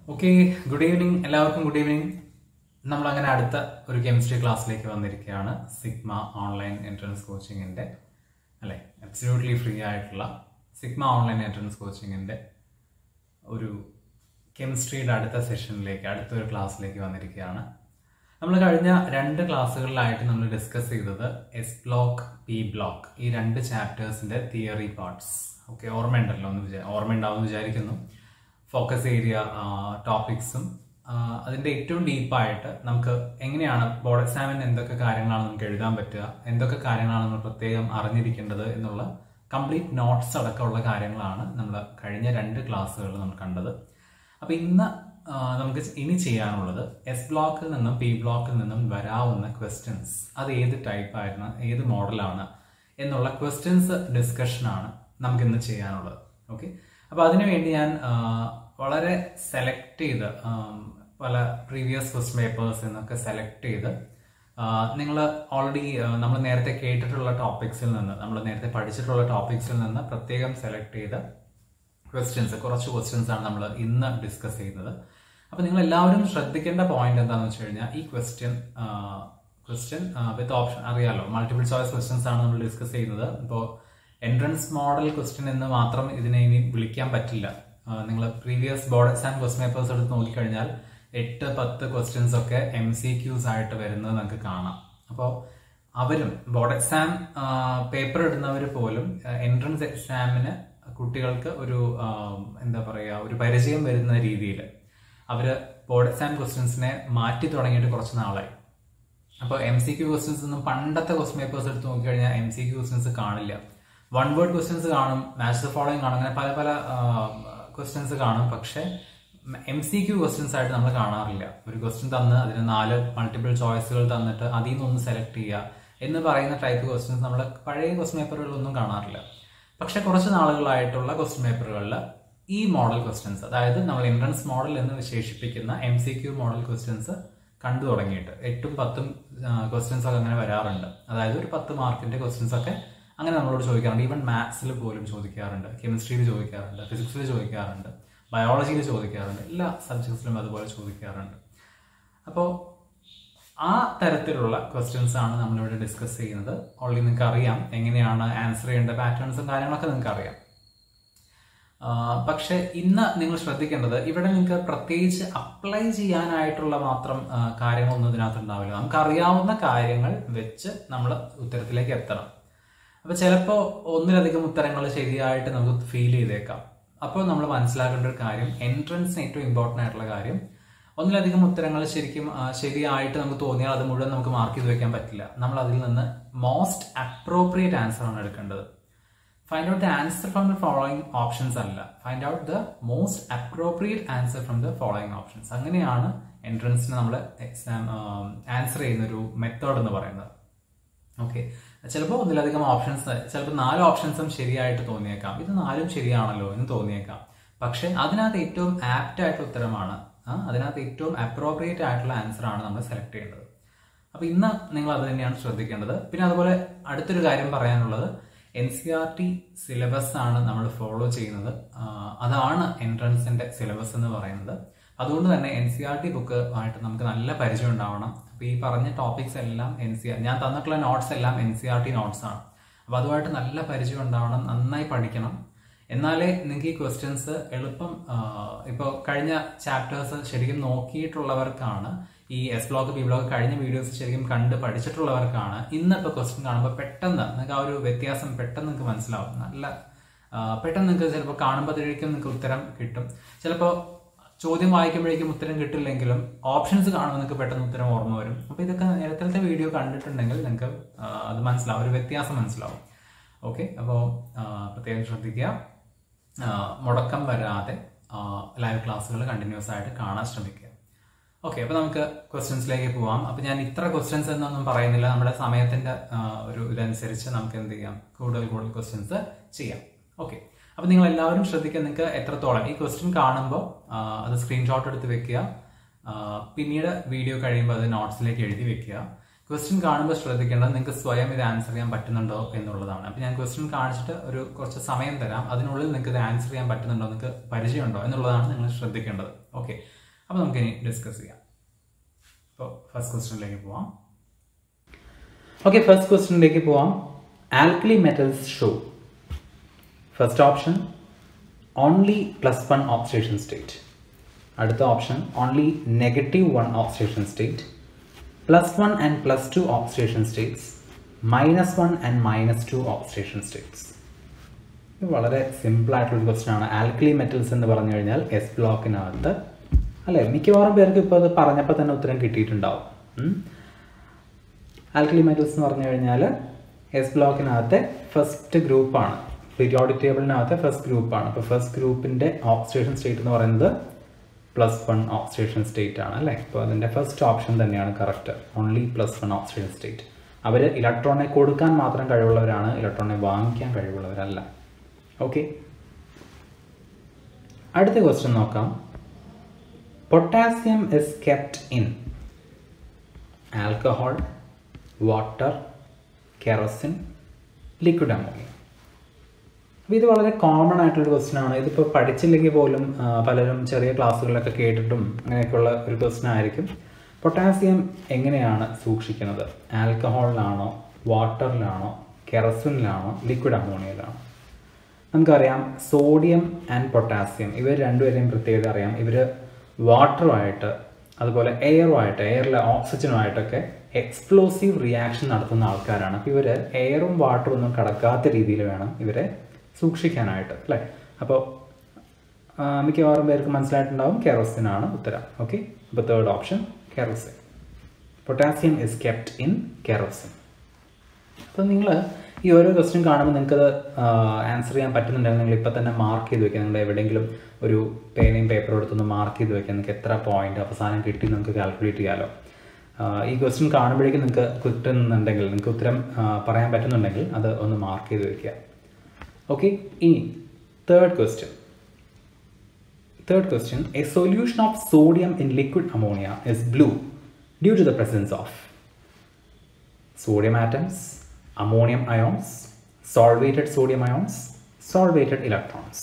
Okay, good evening എല്ലാവർക്കും. Good evening. നമ്മൾ അങ്ങനെ അടുത്ത ഒരു കെമിസ്ട്രി ക്ലാസ്സിലേക്ക് വന്നിരിക്കുകയാണ്. സിഗ്മ ഓൺലൈൻ എൻട്രൻസ് കോച്ചിങ്ങിന്റെ അല്ലെ, അബ്സല്യൂട്ട്ലി ഫ്രീ ആയിട്ടുള്ള സിഗ്മ ഓൺലൈൻ എൻട്രൻസ് കോച്ചിങ്ങിന്റെ ഒരു കെമിസ്ട്രിയുടെ അടുത്ത സെഷനിലേക്ക്, അടുത്തൊരു ക്ലാസ്സിലേക്ക് വന്നിരിക്കുകയാണ്. നമ്മൾ കഴിഞ്ഞ രണ്ട് ക്ലാസ്സുകളിലായിട്ട് നമ്മൾ ഡിസ്കസ് ചെയ്തത് എസ് ബ്ലോക്ക്, പി ബ്ലോക്ക്, ഈ രണ്ട് ചാപ്റ്റേഴ്സിന്റെ തിയറി പാർട്സ്. ഓക്കെ, ഓർമ്മയുണ്ടല്ലോ, ഓർമ്മയുണ്ടാവും വിചാരിക്കുന്നു. ഫോക്കസ് ഏരിയ ടോപ്പിക്സും അതിന്റെ ഏറ്റവും ഡീപ്പായിട്ട് നമുക്ക് എങ്ങനെയാണ് ബോർഡ് എക്സാമിന് എന്തൊക്കെ കാര്യങ്ങളാണ് നമുക്ക് എഴുതാൻ പറ്റുക, എന്തൊക്കെ കാര്യങ്ങളാണ് നമ്മൾ പ്രത്യേകം അറിഞ്ഞിരിക്കേണ്ടത് എന്നുള്ള കംപ്ലീറ്റ് നോട്ട്സ് അടക്കമുള്ള കാര്യങ്ങളാണ് നമ്മൾ കഴിഞ്ഞ രണ്ട് ക്ലാസ്സുകളിൽ നമ്മൾ കണ്ടത്. അപ്പൊ ഇന്ന് നമുക്ക് ഇനി ചെയ്യാനുള്ളത് എസ് ബ്ലോക്കിൽ നിന്നും പി ബ്ലോക്കിൽ നിന്നും വരാവുന്ന ക്വസ്റ്റ്യൻസ്, അത് ഏത് ടൈപ്പ് ആയിരുന്നു, ഏത് മോഡലാണ് എന്നുള്ള ക്വസ്റ്റ്യൻസ് ഡിസ്കഷനാണ് നമുക്ക് ഇന്ന് ചെയ്യാനുള്ളത്. ഓക്കെ, അപ്പൊ അതിനുവേണ്ടി ഞാൻ വളരെ സെലക്ട് ചെയ്ത് പല പ്രീവിയസ് ക്വസ്റ്റ്യൻ പേപ്പേഴ്സ് എന്നൊക്കെ സെലക്ട് ചെയ്ത് നിങ്ങൾ ഓൾറെഡി നമ്മൾ നേരത്തെ കേട്ടിട്ടുള്ള ടോപ്പിക്സിൽ നിന്ന്, നമ്മൾ നേരത്തെ പഠിച്ചിട്ടുള്ള ടോപ്പിക്സിൽ നിന്ന് പ്രത്യേകം സെലക്ട് ചെയ്ത ക്വസ്റ്റ്യൻസ്, കുറച്ച് ക്വസ്റ്റ്യൻസ് ആണ് നമ്മൾ ഇന്ന് ഡിസ്കസ് ചെയ്യുന്നത്. അപ്പൊ നിങ്ങൾ എല്ലാവരും ശ്രദ്ധിക്കേണ്ട പോയിന്റ് എന്താണെന്ന് വെച്ച് കഴിഞ്ഞാൽ, ഈ ക്വസ്റ്റ്യൻ വിത്ത് ഓപ്ഷൻ അറിയാലോ, മൾട്ടിപ്പിൾ ചോയ്സ് ക്വസ്റ്റ്യൻസ് ആണ് നമ്മൾ ഡിസ്കസ് ചെയ്യുന്നത്. ഇപ്പോൾ എൻട്രൻസ് മോഡൽ ക്വസ്റ്റ്യൻ എന്ന് മാത്രം ഇതിനെ ഇനി വിളിക്കാൻ പറ്റില്ല. നിങ്ങൾ previous board exam question papers എടുത്ത് നോക്കിക്കഴിഞ്ഞാൽ 8-10 ക്വസ്റ്റ്യൻസ് ഒക്കെ MCQs ആയിട്ട് വരുന്നത് നമുക്ക് കാണാം. അപ്പോൾ അവരും ബോർഡ് എക്സാം പേപ്പർ ഇടുന്നവർ പോലും എൻട്രൻസ് എക്സാമിന് കുട്ടികൾക്ക് ഒരു എന്താ പറയുക, ഒരു പരിചയം വരുന്ന രീതിയിൽ അവര് ബോർഡ് എക്സാം ക്വസ്റ്റ്യൻസിനെ മാറ്റി തുടങ്ങിയിട്ട് കുറച്ച് നാളായി. അപ്പോൾ MCQ ക്വസ്റ്റ്യൻസ് ഒന്നും പണ്ടത്തെ ക്വസ്റ്റ്യൻ പേപ്പേഴ്സ് എടുത്ത് നോക്കിക്കഴിഞ്ഞാൽ MCQ ക്വസ്റ്റ്യൻസ് കാണില്ല. വൺ വേർഡ് ക്വസ്റ്റ്യൻസ് കാണും, മാച്ച് ദ ഫോളോയിങ് കാണും, അങ്ങനെ പല പല ക്വസ്റ്റ്യൻസ് കാണും. പക്ഷെ MCQ ക്വസ്റ്റ്യൻസ് ആയിട്ട് നമ്മൾ കാണാറില്ല. ഒരു ക്വസ്റ്റ്യൻ തന്ന് അതിന് 4 മൾട്ടിപ്പിൾ ചോയ്സുകൾ തന്നിട്ട് അതിൽ നിന്നൊന്ന് സെലക്ട് ചെയ്യുക എന്ന് പറയുന്ന ടൈപ്പ് ക്വസ്റ്റ്യൻസ് നമ്മൾ പഴയ ക്വസ്റ്റ്യൻ പേപ്പറുകളിലൊന്നും കാണാറില്ല. പക്ഷെ കുറച്ച് നാളുകളായിട്ടുള്ള ക്വസ്റ്റ്യൻ പേപ്പറുകളിൽ ഈ മോഡൽ ക്വസ്റ്റ്യൻസ്, അതായത് നമ്മൾ എൻട്രൻസ് മോഡൽ എന്ന് വിശേഷിപ്പിക്കുന്ന MCQ മോഡൽ ക്വസ്റ്റ്യൻസ് കണ്ടു തുടങ്ങിയിട്ട് 8-10 ക്വസ്റ്റ്യൻസ് ഒക്കെ അങ്ങനെ വരാറുണ്ട്. അതായത് ഒരു 10 മാർക്കിന്റെ ക്വസ്റ്റ്യൻസ് ഒക്കെ അങ്ങനെ നമ്മളോട് ചോദിക്കാറുണ്ട്. ഈവൻ മാത്സിൽ പോലും ചോദിക്കാറുണ്ട്, കെമിസ്ട്രിയിൽ ചോദിക്കാറുണ്ട്, ഫിസിക്സിൽ ചോദിക്കാറുണ്ട്, ബയോളജിയിൽ ചോദിക്കാറുണ്ട്, എല്ലാ സബ്ജക്ട്സിലും അതുപോലെ ചോദിക്കാറുണ്ട്. അപ്പോൾ ആ തരത്തിലുള്ള ക്വസ്റ്റ്യൻസ് ആണ് നമ്മളിവിടെ ഡിസ്കസ് ചെയ്യുന്നത്. ഓൾറെഡി നിങ്ങൾക്ക് അറിയാം എങ്ങനെയാണ് ആൻസർ ചെയ്യേണ്ട പാറ്റേൺസും കാര്യങ്ങളൊക്കെ നിങ്ങൾക്ക് അറിയാം. പക്ഷെ ഇന്ന് നിങ്ങൾ ശ്രദ്ധിക്കേണ്ടത്, ഇവിടെ നിങ്ങൾക്ക് പ്രത്യേകിച്ച് അപ്ലൈ ചെയ്യാനായിട്ടുള്ള മാത്രം കാര്യങ്ങളൊന്നും ഇതിനകത്ത് ഉണ്ടാവില്ല. നമുക്ക് അറിയാവുന്ന കാര്യങ്ങൾ വെച്ച് നമ്മൾ ഉത്തരത്തിലേക്ക് എത്തണം. അപ്പൊ ചിലപ്പോൾ ഒന്നിലധികം ഉത്തരങ്ങൾ ശരിയായിട്ട് നമുക്ക് ഫീൽ ചെയ്തേക്കാം. അപ്പോൾ നമ്മൾ മനസ്സിലാക്കേണ്ട ഒരു കാര്യം, എൻട്രൻസിന് ഏറ്റവും ഇമ്പോർട്ടന്റ് ആയിട്ടുള്ള കാര്യം, ഒന്നിലധികം ഉത്തരങ്ങൾ ശരിക്കും ശരിയായിട്ട് നമുക്ക് തോന്നിയാൽ അത് മുഴുവൻ നമുക്ക് മാർക്ക് ചെയ്ത് വെക്കാൻ പറ്റില്ല. നമ്മൾ അതിൽ നിന്ന് മോസ്റ്റ് അപ്രോപ്രിയേറ്റ് ആൻസർ ആണ് എടുക്കേണ്ടത്. Find out the answer from the following options അല്ല, find out the most appropriate answer from the following options. അങ്ങനെയാണ് എൻട്രൻസിന് നമ്മൾ എക്സാം ആൻസർ ചെയ്യുന്ന ഒരു മെത്തേഡ് എന്ന് പറയുന്നത്. ഓക്കെ, ചിലപ്പോൾ ഒന്നിലധികം ഓപ്ഷൻസ്, ചിലപ്പോൾ 4 ഓപ്ഷൻസും ശരിയായിട്ട് തോന്നിയേക്കാം, ഇത് 4ഉം ശരിയാണല്ലോ എന്ന് തോന്നിയേക്കാം. പക്ഷെ അതിനകത്ത് ഏറ്റവും ആപ്റ്റ് ആയിട്ടുള്ള ഉത്തരമാണ്, അതിനകത്ത് ഏറ്റവും അപ്രോപ്രിയേറ്റ് ആയിട്ടുള്ള ആൻസർ ആണ് നമ്മൾ സെലക്ട് ചെയ്യേണ്ടത്. അപ്പൊ ഇന്ന് നിങ്ങൾ അത് തന്നെയാണ് ശ്രദ്ധിക്കേണ്ടത്. പിന്നെ അതുപോലെ അടുത്തൊരു കാര്യം പറയാനുള്ളത്, NCERT സിലബസ് ആണ് നമ്മൾ ഫോളോ ചെയ്യുന്നത്. അതാണ് എൻട്രൻസിന്റെ സിലബസ് എന്ന് പറയുന്നത്. അതുകൊണ്ട് തന്നെ NCERT ബുക്ക് ആയിട്ട് നമുക്ക് നല്ല പരിചയം ഉണ്ടാവണം. അപ്പൊ ഈ പറഞ്ഞ ടോപ്പിക്സ് എല്ലാം ഞാൻ തന്നിട്ടുള്ള നോട്ട്സ് എല്ലാം NCERT നോട്ട്സ് ആണ്. അപ്പൊ അതുമായിട്ട് നല്ല പരിചയം ഉണ്ടാവണം, നന്നായി പഠിക്കണം. എന്നാലേ നിങ്ങൾക്ക് ഈ ക്വസ്റ്റ്യൻസ് എളുപ്പം, ഇപ്പോൾ കഴിഞ്ഞ ചാപ്റ്റേഴ്സ് ശരിക്കും നോക്കിയിട്ടുള്ളവർക്കാണ്, ഈ എസ് ബ്ലോക്ക് പി ബ്ലോക്ക് കഴിഞ്ഞ വീഡിയോസ് ശരിക്കും കണ്ട് പഠിച്ചിട്ടുള്ളവർക്കാണ് ഇന്നിപ്പോൾ ക്വസ്റ്റ്യൻ കാണുമ്പോൾ പെട്ടെന്ന് നിങ്ങൾക്ക് ആ ഒരു വ്യത്യാസം പെട്ടെന്ന് നിങ്ങൾക്ക് മനസ്സിലാവും. നല്ല പെട്ടെന്ന് നിങ്ങൾക്ക് ചിലപ്പോൾ കാണുമ്പോഴത്തേക്കും നിങ്ങൾക്ക് ഉത്തരം കിട്ടും. ചിലപ്പോൾ ചോദ്യം വായിക്കുമ്പോഴേക്കും ഉത്തരം കിട്ടില്ലെങ്കിലും ഓപ്ഷൻസ് കാണുമ്പോൾ നിങ്ങൾക്ക് പെട്ടെന്ന് ഉത്തരം ഓർമ്മ വരും. അപ്പൊ ഇതൊക്കെ നേരത്തെ വീഡിയോ കണ്ടിട്ടുണ്ടെങ്കിൽ നിങ്ങൾക്ക് അത് മനസ്സിലാവും, ഒരു വ്യത്യാസം മനസ്സിലാവും. ഓക്കെ, അപ്പോൾ പ്രത്യേകം ശ്രദ്ധിക്കുക, മുടക്കം വരാതെ ലൈവ് ക്ലാസ്സുകൾ കണ്ടിന്യൂസ് ആയിട്ട് കാണാൻ ശ്രമിക്കുക. ഓക്കെ, അപ്പൊ നമുക്ക് ക്വസ്റ്റ്യൻസിലേക്ക് പോവാം. അപ്പൊ ഞാൻ ഇത്ര ക്വസ്റ്റ്യൻസ് എന്നൊന്നും പറയുന്നില്ല, നമ്മുടെ സമയത്തിന്റെ ഒരു ഇതനുസരിച്ച് നമുക്ക് എന്ത് ചെയ്യാം, കൂടുതൽ ക്വസ്റ്റ്യൻസ് ചെയ്യാം. ഓക്കെ, അപ്പൊ നിങ്ങൾ എല്ലാവരും ശ്രദ്ധിക്കുക, നിങ്ങൾക്ക് എത്രത്തോളം ഈ ക്വസ്റ്റ്യൻ കാണുമ്പോൾ അത് സ്ക്രീൻഷോട്ട് എടുത്ത് വെക്കുക. പിന്നീട് വീഡിയോ കഴിയുമ്പോൾ അത് നോട്ട്സിലേക്ക് എഴുതി വെക്കുക. ക്വസ്റ്റ്യൻ കാണുമ്പോൾ ശ്രദ്ധിക്കേണ്ടത് നിങ്ങൾക്ക് സ്വയം ഇത് ആൻസർ ചെയ്യാൻ പറ്റുന്നുണ്ടോ എന്നുള്ളതാണ്. അപ്പോൾ ഞാൻ ക്വസ്റ്റ്യൻ കാണിച്ചിട്ട് ഒരു കുറച്ച് സമയം തരാം, അതിനുള്ളിൽ നിങ്ങൾക്ക് ഇത് ആൻസർ ചെയ്യാൻ പറ്റുന്നുണ്ടോ, നിങ്ങൾക്ക് പരിചയമുണ്ടോ എന്നുള്ളതാണ് നിങ്ങൾ ശ്രദ്ധിക്കേണ്ടത്. ഓക്കെ, അപ്പോൾ നമുക്കിനി ഡിസ്കസ് ചെയ്യാം. അപ്പോൾ ഫസ്റ്റ് ക്വസ്റ്റ്യനിലേക്ക് പോവാം. ഓക്കെ, ഫസ്റ്റ് ക്വസ്റ്റ്യനിലേക്ക് പോവാം. Alkali metals show. First option only +1 oxidation state. അടുത്ത option only -1 oxidation state, +1 and +2 oxidation states, -1 and -2 oxidation states. ഇത് വളരെ സിമ്പിൾ ആയിട്ടുള്ളൊരു ക്വസ്റ്റ്യൻ ആണ്. ആൽക്കലി മെറ്റൽസ് എന്ന് പറഞ്ഞു കഴിഞ്ഞാൽ എസ് ബ്ലോക്കിനകത്ത് അല്ലേ, മിക്കവാറും പേർക്ക് ഇപ്പോൾ അത് പറഞ്ഞപ്പോൾ തന്നെ ഉത്തരം കിട്ടിയിട്ടുണ്ടാവും. ആൽക്കലി മെറ്റൽസ് എന്ന് പറഞ്ഞു കഴിഞ്ഞാൽ എസ് ബ്ലോക്കിനകത്തെ ഫസ്റ്റ് ഗ്രൂപ്പാണ്, പീരിയോഡിക് ടേബിളിനകത്തെ ഫസ്റ്റ് ഗ്രൂപ്പാണ്. അപ്പോൾ ഫസ്റ്റ് ഗ്രൂപ്പിൻ്റെ ഓക്സിഡേഷൻ സ്റ്റേറ്റ് എന്ന് പറയുന്നത് +1 ഓക്സിഡേഷൻ സ്റ്റേറ്റ് ആണ് അല്ലേ. അപ്പോൾ അതിൻ്റെ ഫസ്റ്റ് ഓപ്ഷൻ തന്നെയാണ് കറക്റ്റ്, ഓൺലി +1 ഓക്സിഡേഷൻ സ്റ്റേറ്റ്. അവർ ഇലക്ട്രോണിനെ കൊടുക്കാൻ മാത്രം കഴിവുള്ളവരാണ്, ഇലക്ട്രോണിനെ വാങ്ങിക്കാൻ കഴിവുള്ളവരല്ല. ഓക്കെ, അടുത്ത ക്വസ്റ്റ്യൻ നോക്കാം. Potassium is kept in alcohol, water, kerosene, liquid ammonia. അപ്പോൾ ഇത് വളരെ കോമൺ ആയിട്ടുള്ളൊരു ക്വസ്റ്റ്യൻ ആണ്. ഇതിപ്പോൾ പഠിച്ചില്ലെങ്കിൽ പോലും പലരും ചെറിയ ക്ലാസ്സുകളിലൊക്കെ കേട്ടിട്ടും അങ്ങനെയൊക്കെയുള്ള ഒരു ക്വസ്റ്റ്യൻ ആയിരിക്കും. പൊട്ടാസ്യം എങ്ങനെയാണ് സൂക്ഷിക്കുന്നത്? ആൽക്കഹോളിലാണോ, വാട്ടറിലാണോ, കെറോസിനിലാണോ, ലിക്വിഡ് അമോണിയയിലാണോ? നമുക്കറിയാം സോഡിയം ആൻഡ് പൊട്ടാസ്യം ഇവർ രണ്ടുപേരെയും പ്രത്യേകത അറിയാം. ഇവർ വാട്ടറുമായിട്ട് അതുപോലെ എയറുമായിട്ട്, എയറിലെ ഓക്സിജനുമായിട്ടൊക്കെ എക്സ്പ്ലോസീവ് റിയാക്ഷൻ നടത്തുന്ന ആൾക്കാരാണ്. അപ്പോൾ ഇവർ എയറും വാട്ടറും ഒന്നും കടക്കാത്ത രീതിയിൽ വേണം ഇവരെ സൂക്ഷിക്കാനായിട്ട് അല്ലേ. അപ്പോൾ മിക്കവാറും പേർക്ക് മനസ്സിലായിട്ടുണ്ടാവും കെറോസിൻ ആണ് ഉത്തരം. ഓക്കെ, അപ്പോൾ third option kerosene. Potassium is kept in kerosene. അപ്പോൾ നിങ്ങൾ ഈ ഓരോ ക്വസ്റ്റ്യൻ കാണുമ്പോൾ നിങ്ങൾക്കത് ആൻസർ ചെയ്യാൻ പറ്റുന്നുണ്ടെങ്കിൽ നിങ്ങൾ ഇപ്പോൾ തന്നെ മാർക്ക് ചെയ്ത് വെക്കുക. നിങ്ങൾ എവിടെയെങ്കിലും ഒരു പേനയും പേപ്പറും എടുത്തൊന്ന് മാർക്ക് ചെയ്ത് വെക്കുക. നിങ്ങൾക്ക് എത്ര പോയിന്റ് അവസാനം കിട്ടി നമുക്ക് കാൽക്കുലേറ്റ് ചെയ്യാമല്ലോ. ഈ ക്വസ്റ്റ്യൻ കാണുമ്പോഴേക്കും നിങ്ങൾക്ക് കിട്ടുന്നുണ്ടെങ്കിൽ, നിങ്ങൾക്ക് ഉത്തരം പറയാൻ പറ്റുന്നുണ്ടെങ്കിൽ അത് ഒന്ന് മാർക്ക് ചെയ്ത് വെക്കുക. ഓക്കെ, ഇനി third question. A solution of sodium in liquid ammonia is blue due to the presence of sodium atoms, ammonium ions, solvated sodium ions, solvated electrons.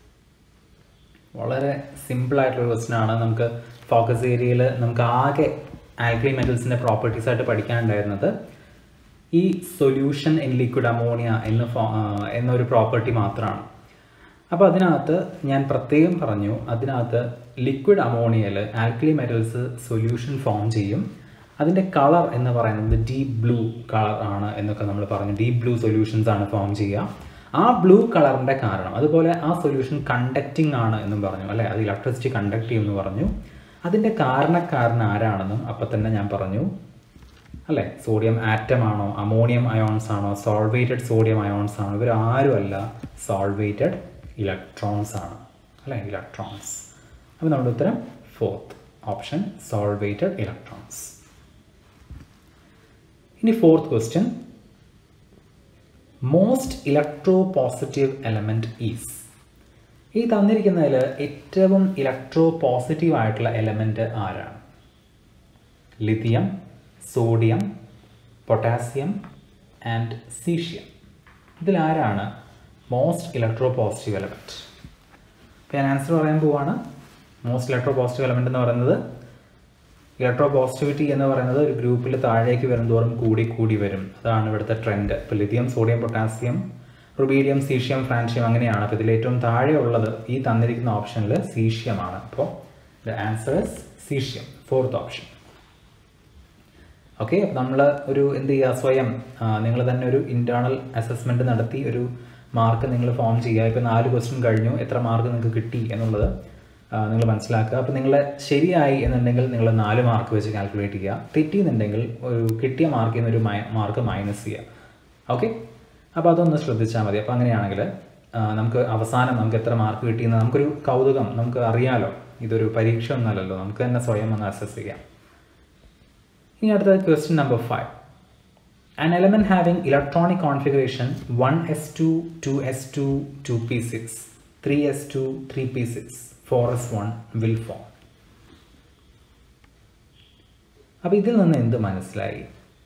വളരെ സിമ്പിൾ ആയിട്ടുള്ള ക്വസ്റ്റ്യൻ ആണ്. നമുക്ക് ഫോക്കസ് ഏരിയയിൽ നമുക്ക് ആകെ ആൽക്കലി മെറ്റൽസിൻ്റെ പ്രോപ്പർട്ടീസ് ആയിട്ട് പഠിക്കാനുണ്ടായിരുന്നത് ഈ സൊല്യൂഷൻ ഇൻ ലിക്വിഡ് അമോണിയ എന്നൊരു പ്രോപ്പർട്ടി മാത്രമാണ്. അപ്പോൾ അതിനകത്ത് ഞാൻ പ്രത്യേകം പറഞ്ഞു, അതിനകത്ത് ലിക്വിഡ് അമോണിയയിൽ ആൽക്കലി മെറ്റൽസ് സൊല്യൂഷൻ ഫോം ചെയ്യും. അതിൻ്റെ കളർ എന്ന് പറയുന്നത് ഡീപ്പ് ബ്ലൂ കളർ ആണ് എന്നൊക്കെ നമ്മൾ പറഞ്ഞു. ഡീപ്പ് ബ്ലൂ സൊല്യൂഷൻസ് ആണ് ഫോം ചെയ്യുക. ആ ബ്ലൂ കളറിൻ്റെ കാരണം, അതുപോലെ ആ സൊല്യൂഷൻ കണ്ടക്റ്റിംഗ് ആണ് എന്നും പറഞ്ഞു അല്ലേ, അത് ഇലക്ട്രിസിറ്റി കണ്ടക്ട് ചെയ്യുമെന്ന് പറഞ്ഞു. അതിൻ്റെ കാരണക്കാരൻ ആരാണെന്നും അപ്പം തന്നെ ഞാൻ പറഞ്ഞു അല്ലേ. സോഡിയം ആറ്റം ആണോ, അമോണിയം അയോൺസ് ആണോ, സോൾവേറ്റഡ് സോഡിയം അയോൺസ് ആണോ? ഇവരാരുമല്ല, സോൾവേറ്റഡ് ഇലക്ട്രോൺസ് ആണ് അല്ലേ, ഇലക്ട്രോൺസ്. അപ്പോൾ നമ്മുടെ ഉത്തരം ഫോർത്ത് ഓപ്ഷൻ, സോൾവേറ്റഡ് ഇലക്ട്രോൺസ്. ഇനി fourth question, most electropositive element is. ഈ തന്നിരിക്കുന്നതിൽ ഏറ്റവും ഇലക്ട്രോ പോസിറ്റീവ് ആയിട്ടുള്ള എലമെൻറ്റ് ആരാണ്? Lithium, sodium, potassium and caesium. ഇതിലാരാണ് മോസ്റ്റ് ഇലക്ട്രോ പോസിറ്റീവ് എലമെൻറ്റ്? അപ്പോൾ ഞാൻ ആൻസർ പറയാൻ പോവാണ്. മോസ്റ്റ് ഇലക്ട്രോ പോസിറ്റീവ് എലമെൻറ്റ് എന്ന് പറയുന്നത്, ഇലക്ട്രോ പോസിറ്റിവിറ്റി എന്ന് പറയുന്നത് ഒരു ഗ്രൂപ്പിൽ താഴേക്ക് വരുന്തോറും കൂടി കൂടി വരും. അതാണ് ഇവിടുത്തെ ട്രെൻഡ്. ഇപ്പോൾ lithium, sodium, potassium, rubidium, caesium, francium അങ്ങനെയാണ്. അപ്പോൾ ഇതിൽ ഏറ്റവും താഴെ ഉള്ളത് ഈ തന്നിരിക്കുന്ന ഓപ്ഷനിൽ സീഷ്യമാണ്. അപ്പോൾ the answer is caesium, fourth option. Okay, അപ്പോൾ നമ്മൾ ഒരു എന്ത് ചെയ്യുക, സ്വയം നിങ്ങൾ തന്നെ ഒരു ഇൻറ്റേർണൽ അസസ്മെൻറ്റ് നടത്തി ഒരു മാർക്ക് നിങ്ങൾ ഫോം ചെയ്യുക. ഇപ്പോൾ 4 ക്വസ്റ്റ്യൻ കഴിഞ്ഞു, എത്ര മാർക്ക് നിങ്ങൾക്ക് കിട്ടി എന്നുള്ളത് നിങ്ങൾ മനസ്സിലാക്കുക. അപ്പോൾ നിങ്ങൾ ശരിയായി എന്നുണ്ടെങ്കിൽ നിങ്ങൾ 4 മാർക്ക് വെച്ച് കാൽക്കുലേറ്റ് ചെയ്യുക. തെറ്റിയെന്നുണ്ടെങ്കിൽ ഒരു കിട്ടിയ മാർക്കിൽ നിന്ന് ഒരു മാർക്ക് മൈനസ് ചെയ്യുക. ഓക്കെ, അപ്പോൾ അതൊന്ന് ശ്രദ്ധിച്ചാൽ മതി. അപ്പോൾ അങ്ങനെയാണെങ്കിൽ നമുക്ക് അവസാനം നമുക്ക് എത്ര മാർക്ക് കിട്ടിയെന്ന് നമുക്കൊരു കൗതുകം, നമുക്ക് അറിയാലോ. ഇതൊരു പരീക്ഷ ഒന്നുമല്ലല്ലോ, നമുക്ക് തന്നെ സ്വയം ഒന്ന് അസസ് ചെയ്യാം. ഇനി അടുത്ത question number 5. An element having electronic configuration 1s2, 2s2, 2p6, 3s2, 3p6, 4s1 will form. അപ്പോൾ ഇതിൽ നിന്ന് എന്ത് മനസ്സിലായി?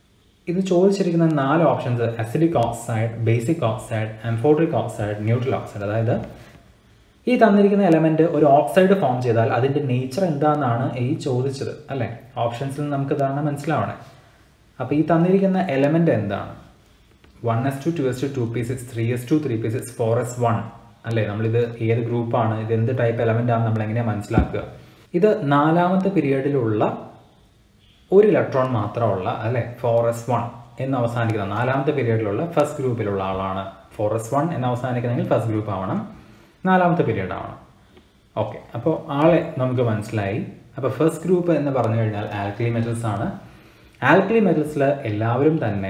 ഇത് ചോദിച്ചിരിക്കുന്ന 4 options acidic oxide, basic oxide, amphoteric oxide, neutral oxide. അതായത് ഈ തന്നിരിക്കുന്ന എലമെന്റ് ഒരു ഓക്സൈഡ് ഫോം ചെയ്താൽ അതിന്റെ നേച്ചർ എന്താണെന്നാണ് ഈ ചോദിച്ചത് അല്ലേ. ഓപ്ഷൻസിൽ നമുക്ക് ഇതാണ് മനസ്സിലാവണേ. അപ്പോൾ ഈ തന്നിരിക്കുന്ന എലമെന്റ് എന്താണ്? 1s2, 2s2, 2p6, 3s2, 3p6, 4s1 അല്ലേ. നമ്മളിത് ഏത് ഗ്രൂപ്പാണ്, ഇത് എന്ത് ടൈപ്പ് എലമെന്റ് ആണ് നമ്മൾ എങ്ങനെയാണ് മനസ്സിലാക്കുക? ഇത് 4ാമത്തെ പീരിയഡിലുള്ള ഒരു ഇലക്ട്രോൺ മാത്രമുള്ള അല്ലേ 4s1 എന്ന് അവസാനിക്കുന്ന 4ാമത്തെ പീരിയഡിലുള്ള ഫസ്റ്റ് ഗ്രൂപ്പിലുള്ള ആളാണ്. 4s1 എന്ന് അവസാനിക്കുന്നെങ്കിൽ ഫസ്റ്റ് ഗ്രൂപ്പ് ആവണം, 4ാമത്തെ പീരിയഡ് ആവണം. ഓക്കെ, അപ്പോൾ ആളെ നമുക്ക് മനസ്സിലായി. അപ്പോൾ ഫസ്റ്റ് ഗ്രൂപ്പ് എന്ന് പറഞ്ഞു കഴിഞ്ഞാൽ ആൽക്കലി മെറ്റൽസ് ആണ്. ആൽക്കലി മെറ്റൽസിൽ എല്ലാവരും തന്നെ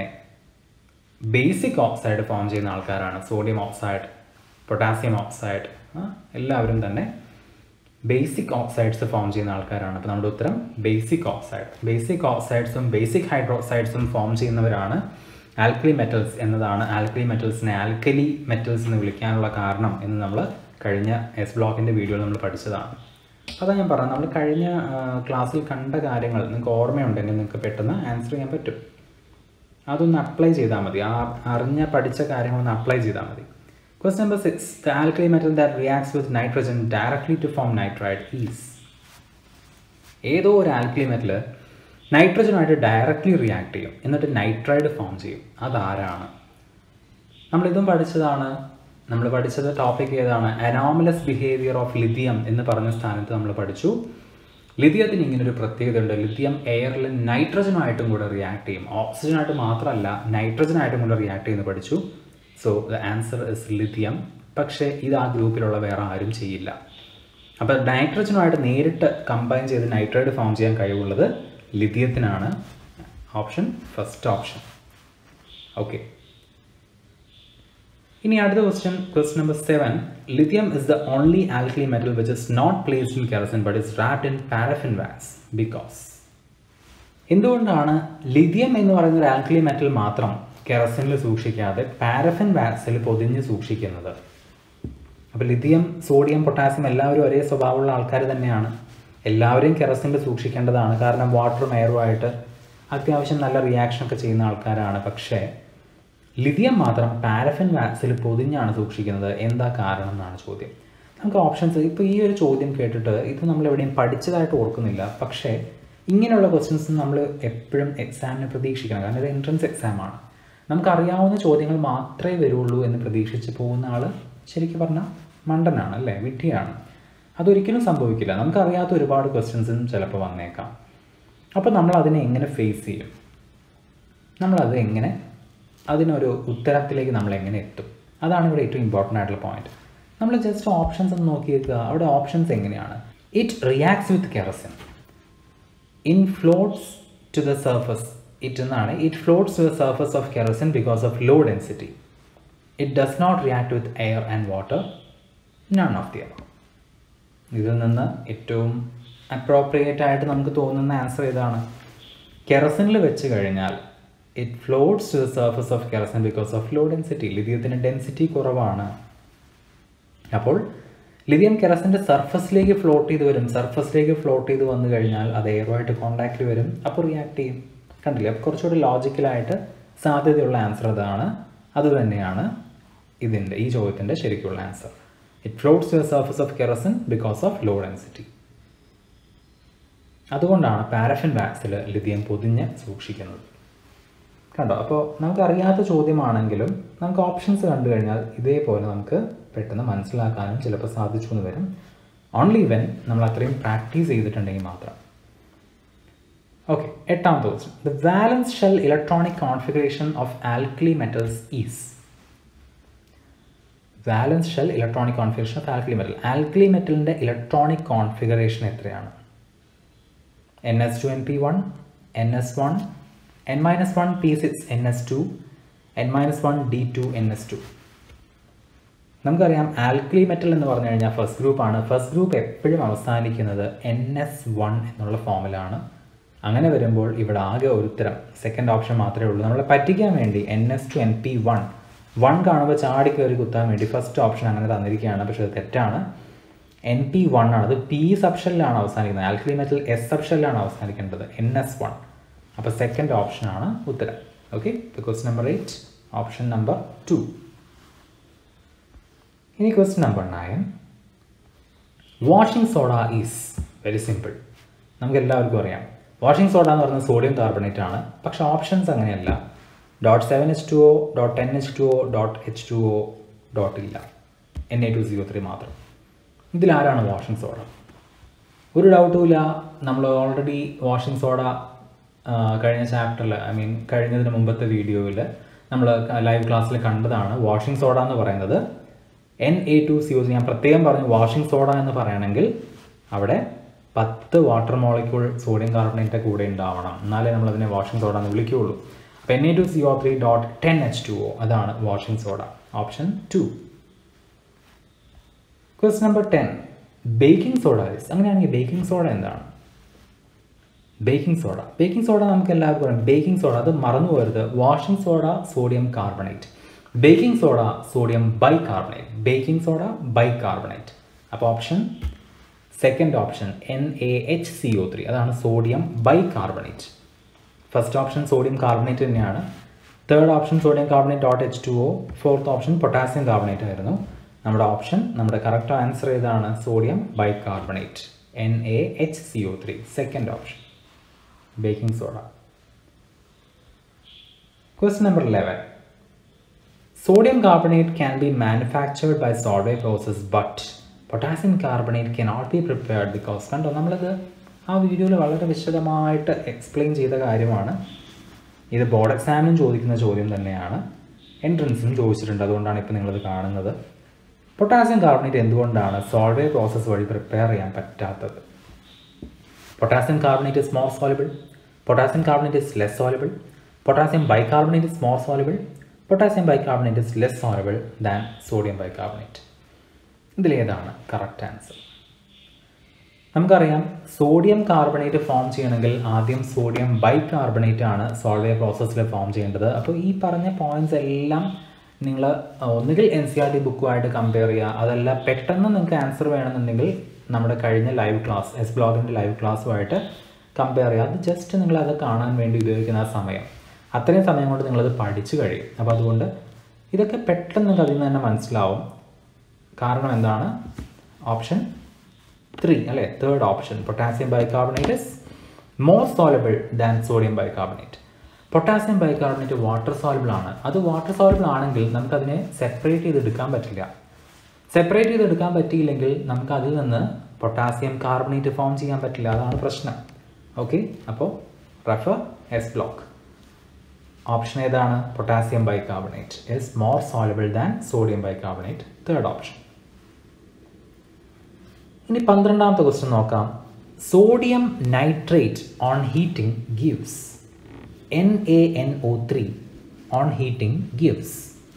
ബേസിക് ഓക്സൈഡ് ഫോം ചെയ്യുന്ന ആൾക്കാരാണ്. സോഡിയം ഓക്സൈഡ്, പൊട്ടാസ്യം ഓക്സൈഡ്, എല്ലാവരും തന്നെ ബേസിക് ഓക്സൈഡ്സ് ഫോം ചെയ്യുന്ന ആൾക്കാരാണ്. അപ്പോൾ നമ്മുടെ ഉത്തരം ബേസിക് ഓക്സൈഡ്. ബേസിക് ഓക്സൈഡ്സും ബേസിക് ഹൈഡ്രോക്സൈഡ്സും ഫോം ചെയ്യുന്നവരാണ് ആൽക്കലി മെറ്റൽസ് എന്നതാണ് ആൽക്കലി മെറ്റൽസിനെ ആൽക്കലി മെറ്റൽസ് എന്ന് വിളിക്കാനുള്ള കാരണം എന്ന് നമ്മൾ കഴിഞ്ഞ എസ് ബ്ലോക്കിൻ്റെ വീഡിയോയിൽ നമ്മൾ പഠിച്ചതാണ്. അതാ ഞാൻ പറഞ്ഞത്, നമ്മൾ കഴിഞ്ഞ ക്ലാസ്സിൽ കണ്ട കാര്യങ്ങൾ നിങ്ങൾക്ക് ഓർമ്മയുണ്ടെങ്കിൽ നിങ്ങൾക്ക് പെട്ടെന്ന് ആൻസർ ചെയ്യാൻ പറ്റും. അതൊന്ന് അപ്ലൈ ചെയ്താൽ മതി. പഠിച്ച കാര്യങ്ങളൊന്ന് അപ്ലൈ ചെയ്താൽ മതി. Question number 6. The alkali metal that reacts with nitrogen directly to form nitride is. ഏതോ ഒരു ആൽക്കലി മെറ്റൽ നൈട്രജനുമായിട്ട് ഡയറക്റ്റ്ലി റിയാക്ട് ചെയ്യും, എന്നിട്ട് നൈട്രൈഡ് ഫോം ചെയ്യും. അതാരാണ്? നമ്മളിതും പഠിച്ചതാണ്. നമ്മൾ പഠിച്ചത് ടോപ്പിക് ഏതാണ്? അനോമലസ് ബിഹേവിയർ ഓഫ് ലിഥിയം എന്ന് പറഞ്ഞ സ്ഥാനത്ത് നമ്മൾ പഠിച്ചു. ലിഥിയത്തിന് ഇങ്ങനൊരു പ്രത്യേകത ഉണ്ട്. ലിഥിയം എയറിൽ നൈട്രജനുമായിട്ടും കൂടെ റിയാക്ട് ചെയ്യും. ഓക്സിജനായിട്ട് മാത്രമല്ല നൈട്രജനായിട്ടും കൂടെ റിയാക്ട് ചെയ്യുന്നത് പഠിച്ചു. So the answer is lithium. പക്ഷേ ഇത് ആ ഗ്രൂപ്പിലുള്ള വേറെ ആരും ചെയ്യില്ല. അപ്പോൾ നൈട്രജനുമായിട്ട് നേരിട്ട് കമ്പൈൻ ചെയ്ത് നൈട്രൈഡ് ഫോം ചെയ്യാൻ കഴിവുള്ളത് ലിഥിയത്തിനാണ്. Option first option. ഓക്കെ, ഇനി അടുത്ത question number 7. Lithium is the only alkali metal which is not placed in kerosene but is wrapped in paraffin wax. Because എന്തുകൊണ്ടാണ് ലിഥിയം എന്ന് പറയുന്ന ഒരു ആൽക്കലി മെറ്റൽ മാത്രം കെറസിനിൽ സൂക്ഷിക്കാതെ പാരഫിൻ വാക്സിൽ പൊതിഞ്ഞ് സൂക്ഷിക്കുന്നത്? അപ്പോൾ ലിഥിയം, സോഡിയം, പൊട്ടാസ്യം എല്ലാവരും ഒരേ സ്വഭാവമുള്ള ആൾക്കാർ തന്നെയാണ്. എല്ലാവരെയും കെറസിനിൽ സൂക്ഷിക്കേണ്ടതാണ്. കാരണം വാട്ടറും എയറുമായിട്ട് അത്യാവശ്യം നല്ല റിയാക്ഷനൊക്കെ ചെയ്യുന്ന ആൾക്കാരാണ്. പക്ഷേ ലിഥിയം മാത്രം പാരഫിൻ വാക്സിൽ പൊതിഞ്ഞാണ് സൂക്ഷിക്കുന്നത്. എന്താ കാരണം എന്നാണ് ചോദ്യം. നമുക്ക് ഓപ്ഷൻസ്, ഇപ്പോൾ ഈ ഒരു ചോദ്യം കേട്ടിട്ട് ഇത് നമ്മൾ എവിടെയും പഠിച്ചതായിട്ട് ഓർക്കുന്നില്ല. പക്ഷേ ഇങ്ങനെയുള്ള ക്വസ്റ്റ്യൻസ് നമ്മൾ എപ്പോഴും എക്സാമിന് പ്രതീക്ഷിക്കണം. കാരണം ഇത് എൻട്രൻസ് എക്സാമാണ്. നമുക്കറിയാവുന്ന ചോദ്യങ്ങൾ മാത്രമേ വരുള്ളൂ എന്ന് പ്രതീക്ഷിച്ച് പോകുന്ന ആൾ ശരിക്കും പറഞ്ഞാൽ മണ്ടനാണ് അല്ലേ, വിഡ്ഢിയാണ്. അതൊരിക്കലും സംഭവിക്കില്ല. നമുക്കറിയാത്ത ഒരുപാട് ക്വസ്റ്റ്യൻസും ചിലപ്പോൾ വന്നേക്കാം. അപ്പോൾ നമ്മൾ അതിനെ എങ്ങനെ ഫേസ് ചെയ്യും? നമ്മളത് എങ്ങനെ, അതിനൊരു ഉത്തരത്തിലേക്ക് നമ്മൾ എങ്ങനെ എത്തും? അതാണ് ഇവിടെ ഏറ്റവും ഇമ്പോർട്ടൻ്റ് ആയിട്ടുള്ള പോയിന്റ്. നമ്മൾ ജസ്റ്റ് ഓപ്ഷൻസ് ഒന്ന് നോക്കി വെക്കുക. അവിടെ ഓപ്ഷൻസ് എങ്ങനെയാണ്? It reacts with kerosene, in floats to the surface. It എന്നാണ്. It floats to the surface of kerosene because of low density. It does not react with air and water. None of the above. ഇതിൽ നിന്ന് ഏറ്റവും appropriate ആയിട്ട് നമുക്ക് തോന്നുന്ന answer ഏതാണ്? കെറസിനിൽ വെച്ച് കഴിഞ്ഞാൽ it floats to the surface of kerosene because of low density. ലിഥിയത്തിന് ഡെൻസിറ്റി കുറവാണ്. അപ്പോൾ ലിഥിയം കെറസിൻ്റെ സർഫസിലേക്ക് ഫ്ലോട്ട് ചെയ്ത് വരും. സർഫസിലേക്ക് ഫ്ലോട്ട് ചെയ്ത് വന്നു കഴിഞ്ഞാൽ അത് എയറുമായിട്ട് കോൺടാക്റ്റിൽ വരും. അപ്പോൾ റിയാക്ട് ചെയ്യും. കണ്ടില്ലേ? അപ്പോൾ കുറച്ചുകൂടി ലോജിക്കലായിട്ട് സാധ്യതയുള്ള ആൻസർ അതാണ്. അതുതന്നെയാണ് ഇതിൻ്റെ ഈ ചോദ്യത്തിൻ്റെ ശരിക്കുള്ള answer. It floats to the surface of kerosene because of low density. അതുകൊണ്ടാണ് പാരഫിൻ വാക്സിൽ ലിഥിയം പൊതിഞ്ഞ് സൂക്ഷിക്കുന്നത്. കണ്ടോ? അപ്പോൾ നമുക്കറിയാത്ത ചോദ്യമാണെങ്കിലും നമുക്ക് ഓപ്ഷൻസ് കണ്ടു കഴിഞ്ഞാൽ ഇതേപോലെ നമുക്ക് പെട്ടെന്ന് മനസ്സിലാക്കാനും ചിലപ്പോൾ സാധിച്ചു എന്ന് വരും. ഓൺലി വെൻ നമ്മൾ അത്രയും പ്രാക്ടീസ് ചെയ്തിട്ടുണ്ടെങ്കിൽ മാത്രം. ഓക്കെ, 8ാമത്തെ question. The valence shell electronic configuration of alkali metals is. Valence shell electronic configuration of alkali metal. Alkali മെറ്റലിൻ്റെ ഇലക്ട്രോണിക് കോൺഫിഗറേഷൻ എത്രയാണ്? NS2np1, NS1, N-1 p6 NS2, N-1 D2 NS2. നമുക്കറിയാം alkali metal എന്ന് പറഞ്ഞു കഴിഞ്ഞാൽ first ഗ്രൂപ്പാണ്. First group എപ്പോഴും അവസാനിക്കുന്നത് NS1 എന്നുള്ള ഫോമിലാണ്. അങ്ങനെ വരുമ്പോൾ ഇവിടെ ആകെ ഒരു ഉത്തരം സെക്കൻഡ് ഓപ്ഷൻ മാത്രമേ ഉള്ളൂ. നമ്മളെ പറ്റിക്കാൻ വേണ്ടി NS2np1 1 കാണുമ്പോൾ ചാടി കയറി കുത്താൻ വേണ്ടി ഫസ്റ്റ് ഓപ്ഷൻ അങ്ങനെ തന്നിരിക്കുകയാണ്. പക്ഷേ അത് തെറ്റാണ്. NP1 ആണ്. അത് P സബ്ഷെല്ലാണ് അവസാനിക്കുന്നത്. ആൽക്കലി മെറ്റൽ S സബ്ഷെല്ലാണ് അവസാനിക്കേണ്ടത്. NS1. അപ്പോൾ സെക്കൻഡ് ഓപ്ഷനാണ് ഉത്തരം. Okay, the question number 8, option number 2. Any question number 9. Washing soda is very simple. നമുക്ക് എല്ലാവർക്കും അറിയാം വാഷിംഗ് സോഡ എന്ന് പറയുന്നത് സോഡിയം കാർബണേറ്റ് ആണ്. പക്ഷെ ഓപ്ഷൻസ് അങ്ങനെയല്ല. .7H2O, .10H2O, .H2O ഇല്ല, Na2CO3 മാത്രം. ഇതിലാരാണ് വാഷിംഗ് സോഡ? ഒരു ഡൗട്ടും ഇല്ല. നമ്മൾ ഓൾറെഡി വാഷിംഗ് സോഡ കഴിഞ്ഞ ചാപ്റ്ററിൽ, കഴിഞ്ഞതിന് മുമ്പത്തെ വീഡിയോയിൽ നമ്മൾ ലൈവ് ക്ലാസ്സിൽ കണ്ടതാണ്. വാഷിംഗ് സോഡ എന്ന് പറയുന്നത് Na2CO3. ഞാൻ പ്രത്യേകം പറഞ്ഞു, വാഷിംഗ് സോഡ എന്ന് പറയണമെങ്കിൽ അവിടെ 10 വാട്ടർ മോളിക്യൂൾ സോഡിയം കാർബണേറ്റ് കൂടെ ഉണ്ടാവണം, എന്നാലേ നമ്മളതിനെ വാഷിംഗ് സോഡ എന്ന് വിളിക്കുകയുള്ളൂ. അപ്പോൾ Na2CO3 .10H2O അതാണ് washing soda. Option 2. Question number 10. Baking soda is. അങ്ങനെയാണെങ്കിൽ ബേക്കിംഗ് സോഡ എന്താണ്? ബേക്കിംഗ് സോഡ നമുക്ക് എല്ലാവർക്കും പറയാം. ബേക്കിംഗ് സോഡ, അത് മറന്നു പോകരുത്. Washing soda sodium carbonate, baking soda sodium bicarbonate. Baking soda bicarbonate. അപ്പോൾ ഓപ്ഷൻ സെക്കൻഡ് ഓപ്ഷൻ NaHCO3 അതാണ് sodium bicarbonate. First option sodium carbonate തന്നെയാണ്. Third option sodium carbonate .H2O. Fourth option potassium carbonate ആയിരുന്നു. നമ്മുടെ correct answer ഏതാണ്? Sodium bicarbonate, NaHCO3. Second option baking soda. Question number 11. Sodium carbonate can be manufactured by Solvay process, but potassium carbonate cannot be prepared because. കണ്ടോ, നമ്മളത് ആ വീഡിയോയിൽ വളരെ വിശദമായിട്ട് explain ചെയ്ത കാര്യമാണ്. ഇത് ബോർഡ് എക്സാമിനും ചോദിക്കുന്ന ചോദ്യം തന്നെയാണ്, എൻട്രൻസിനും ചോദിച്ചിട്ടുണ്ട്. അതുകൊണ്ടാണ് ഇപ്പോൾ നിങ്ങളത് കാണുന്നത്. പൊട്ടാസ്യം കാർബണേറ്റ് എന്തുകൊണ്ടാണ് സോൾവേ പ്രോസസ്സ് വഴി പ്രിപ്പയർ ചെയ്യാൻ പറ്റാത്തത്? Potassium carbonate is more soluble, potassium carbonate is less soluble, potassium bicarbonate is more soluble, potassium bicarbonate is less soluble than sodium bicarbonate. ഇതിലേതാണ് കറക്റ്റ് ആൻസർ? നമുക്കറിയാം, സോഡിയം കാർബണേറ്റ് ഫോം ചെയ്യണമെങ്കിൽ ആദ്യം sodium bicarbonate ആണ് Solvay പ്രോസസ്സിൽ form ചെയ്യേണ്ടത്. അപ്പോൾ ഈ പറഞ്ഞ പോയിന്റ്സ് എല്ലാം നിങ്ങൾ ഒന്നുകിൽ NCERT ബുക്കുമായിട്ട് കമ്പയർ ചെയ്യുക, അതല്ല പെട്ടെന്ന് നിങ്ങൾക്ക് ആൻസർ വേണമെന്നുണ്ടെങ്കിൽ നമ്മുടെ കഴിഞ്ഞ ലൈവ് ക്ലാസ് എസ് ബ്ലോഗിൻ്റെ ലൈവ് ക്ലാസ്സുമായിട്ട് കമ്പയർ ചെയ്യുക. അത് ജസ്റ്റ് നിങ്ങളത് കാണാൻ വേണ്ടി ഉപയോഗിക്കുന്ന ആ സമയം, അത്രയും സമയം കൊണ്ട് നിങ്ങളത് പഠിച്ചു കഴിയും. അപ്പോൾ അതുകൊണ്ട് ഇതൊക്കെ പെട്ടെന്ന് നിങ്ങൾക്ക് അതിൽ നിന്ന് തന്നെ മനസ്സിലാവും. കാരണം എന്താണ്? ഓപ്ഷൻ 3 അല്ലേ, third option. Potassium bicarbonate is more soluble than sodium bicarbonate. Potassium bicarbonate water soluble ആണ്. അത് വാട്ടർ സോളിബിൾ ആണെങ്കിൽ നമുക്കതിനെ സെപ്പറേറ്റ് ചെയ്തെടുക്കാൻ പറ്റില്ല. സെപ്പറേറ്റ് ചെയ്തെടുക്കാൻ പറ്റിയില്ലെങ്കിൽ നമുക്ക് അതിൽ നിന്ന് പൊട്ടാസ്യം കാർബണേറ്റ് ഫോം ചെയ്യാൻ പറ്റില്ല. അതാണ് പ്രശ്നം. ഓക്കെ, അപ്പോൾ റെഫർ എസ് ബ്ലോക്ക്. ഓപ്ഷൻ ഏതാണ്? Potassium bicarbonate is more soluble than sodium bicarbonate, third option. ഇനി 12ാമത്തെ ക്വസ്റ്റ്യൻ നോക്കാം. Sodium nitrate on heating gives. NaNO3 on heating gives.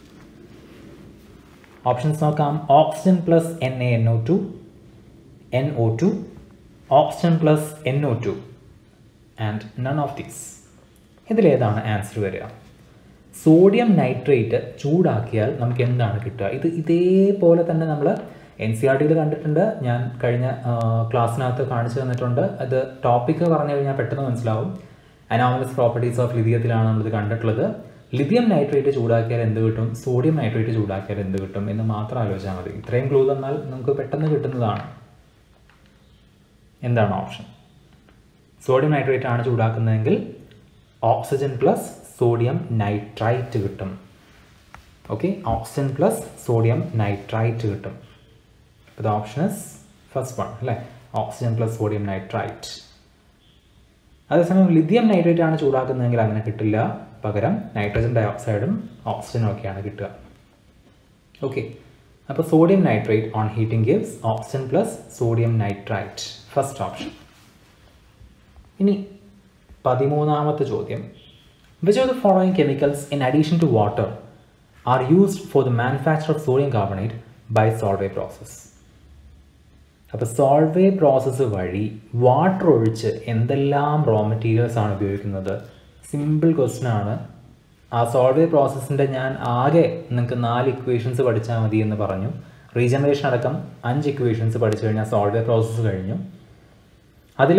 Options നോക്കാം. Oxygen plus NaNO2, NO2, oxygen plus NO2 and none of these. ഇതിലേതാണ് answer വരിക? Sodium nitrate ചൂടാക്കിയാൽ നമുക്ക് എന്താണ് കിട്ടുക? ഇതേപോലെ തന്നെ നമ്മൾ NCERTയിൽ കണ്ടിട്ടുണ്ട്. ഞാൻ കഴിഞ്ഞ ക്ലാസ്സിനകത്ത് കാണിച്ചു തന്നിട്ടുണ്ട്. അത് ടോപ്പിക്ക് പറഞ്ഞു കഴിഞ്ഞാൽ പെട്ടെന്ന് മനസ്സിലാവും. അനോമലസ് പ്രോപ്പർട്ടീസ് ഓഫ് ലിഥിയത്തിലാണ് നമ്മളിത് കണ്ടിട്ടുള്ളത്. ലിഥിയം നൈട്രേറ്റ് ചൂടാക്കിയാൽ എന്ത് കിട്ടും, സോഡിയം നൈട്രേറ്റ് ചൂടാക്കിയാൽ എന്ത് കിട്ടും എന്ന് മാത്രം ആലോചിച്ചാൽ മതി. ഇത്രയും ക്ലൂ തന്നാൽ നമുക്ക് പെട്ടെന്ന് കിട്ടുന്നതാണ്. എന്താണ് ഓപ്ഷൻ? സോഡിയം നൈട്രേറ്റ് ആണ് ചൂടാക്കുന്നതെങ്കിൽ ഓക്സിജൻ പ്ലസ് സോഡിയം നൈട്രൈറ്റ് കിട്ടും. Okay, oxygen plus sodium nitrite കിട്ടും. അപ്പോൾ the option is first one അല്ലേ, ഓക്സിജൻ പ്ലസ് സോഡിയം നൈട്രൈറ്റ്. അതേസമയം ലിഥിയം നൈട്രേറ്റ് ആണ് ചൂടാക്കുന്നതെങ്കിൽ അങ്ങനെ കിട്ടില്ല. പകരം നൈട്രജൻ ഡയോക്സൈഡും ഓക്സിജനും ഒക്കെയാണ് കിട്ടുക. ഓക്കെ, അപ്പോൾ sodium nitrate on heating gives oxygen plus sodium nitrite, first option. ഇനി 13ാമത്തെ ചോദ്യം. Which of the following chemicals in addition to water are used for the manufacture of sodium carbonate by Solvay process? അപ്പോൾ Solvay process വഴി water ഒഴിച്ച് എന്തെല്ലാം raw materials ആണ് ഉപയോഗിക്കുന്നത്? Simple question ആണ്. ആ സോൾവേ പ്രോസസ്സിൻ്റെ ഞാൻ ആകെ നിങ്ങൾക്ക് 4 ഇക്വേഷൻസ് പഠിച്ചാൽ മതി എന്ന് പറഞ്ഞു. റീജനറേഷൻ അടക്കം 5 ഇക്വേഷൻസ് പഠിച്ചു കഴിഞ്ഞാൽ സോൾവേ പ്രോസസ്സ് കഴിഞ്ഞു. അതിൽ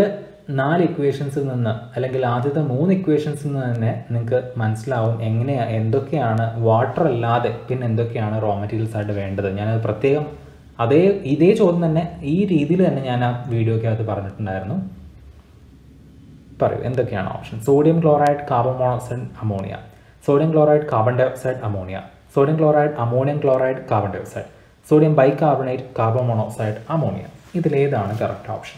4 ഇക്വേഷൻസിൽ നിന്ന് അല്ലെങ്കിൽ ആദ്യത്തെ 3 ഇക്വേഷൻസിൽ നിന്ന് തന്നെ നിങ്ങൾക്ക് മനസ്സിലാവും എന്തൊക്കെയാണ് വാട്ടർ അല്ലാതെ പിന്നെ എന്തൊക്കെയാണ് റോ മെറ്റീരിയൽസ് ആയിട്ട് വേണ്ടത്. ഞാനത് പ്രത്യേകം ഇതേ ചോദ്യം തന്നെ ഈ രീതിയിൽ തന്നെ ഞാൻ ആ വീഡിയോയ്ക്കകത്ത് പറഞ്ഞിട്ടുണ്ടായിരുന്നു. പറയൂ, എന്തൊക്കെയാണ് option? Sodium chloride, carbon monoxide, ammonia. Sodium chloride, carbon dioxide, ammonia. Sodium chloride, ammonium chloride, carbon dioxide. Sodium bicarbonate, carbon monoxide, ammonia. ഇതിലേതാണ് correct option?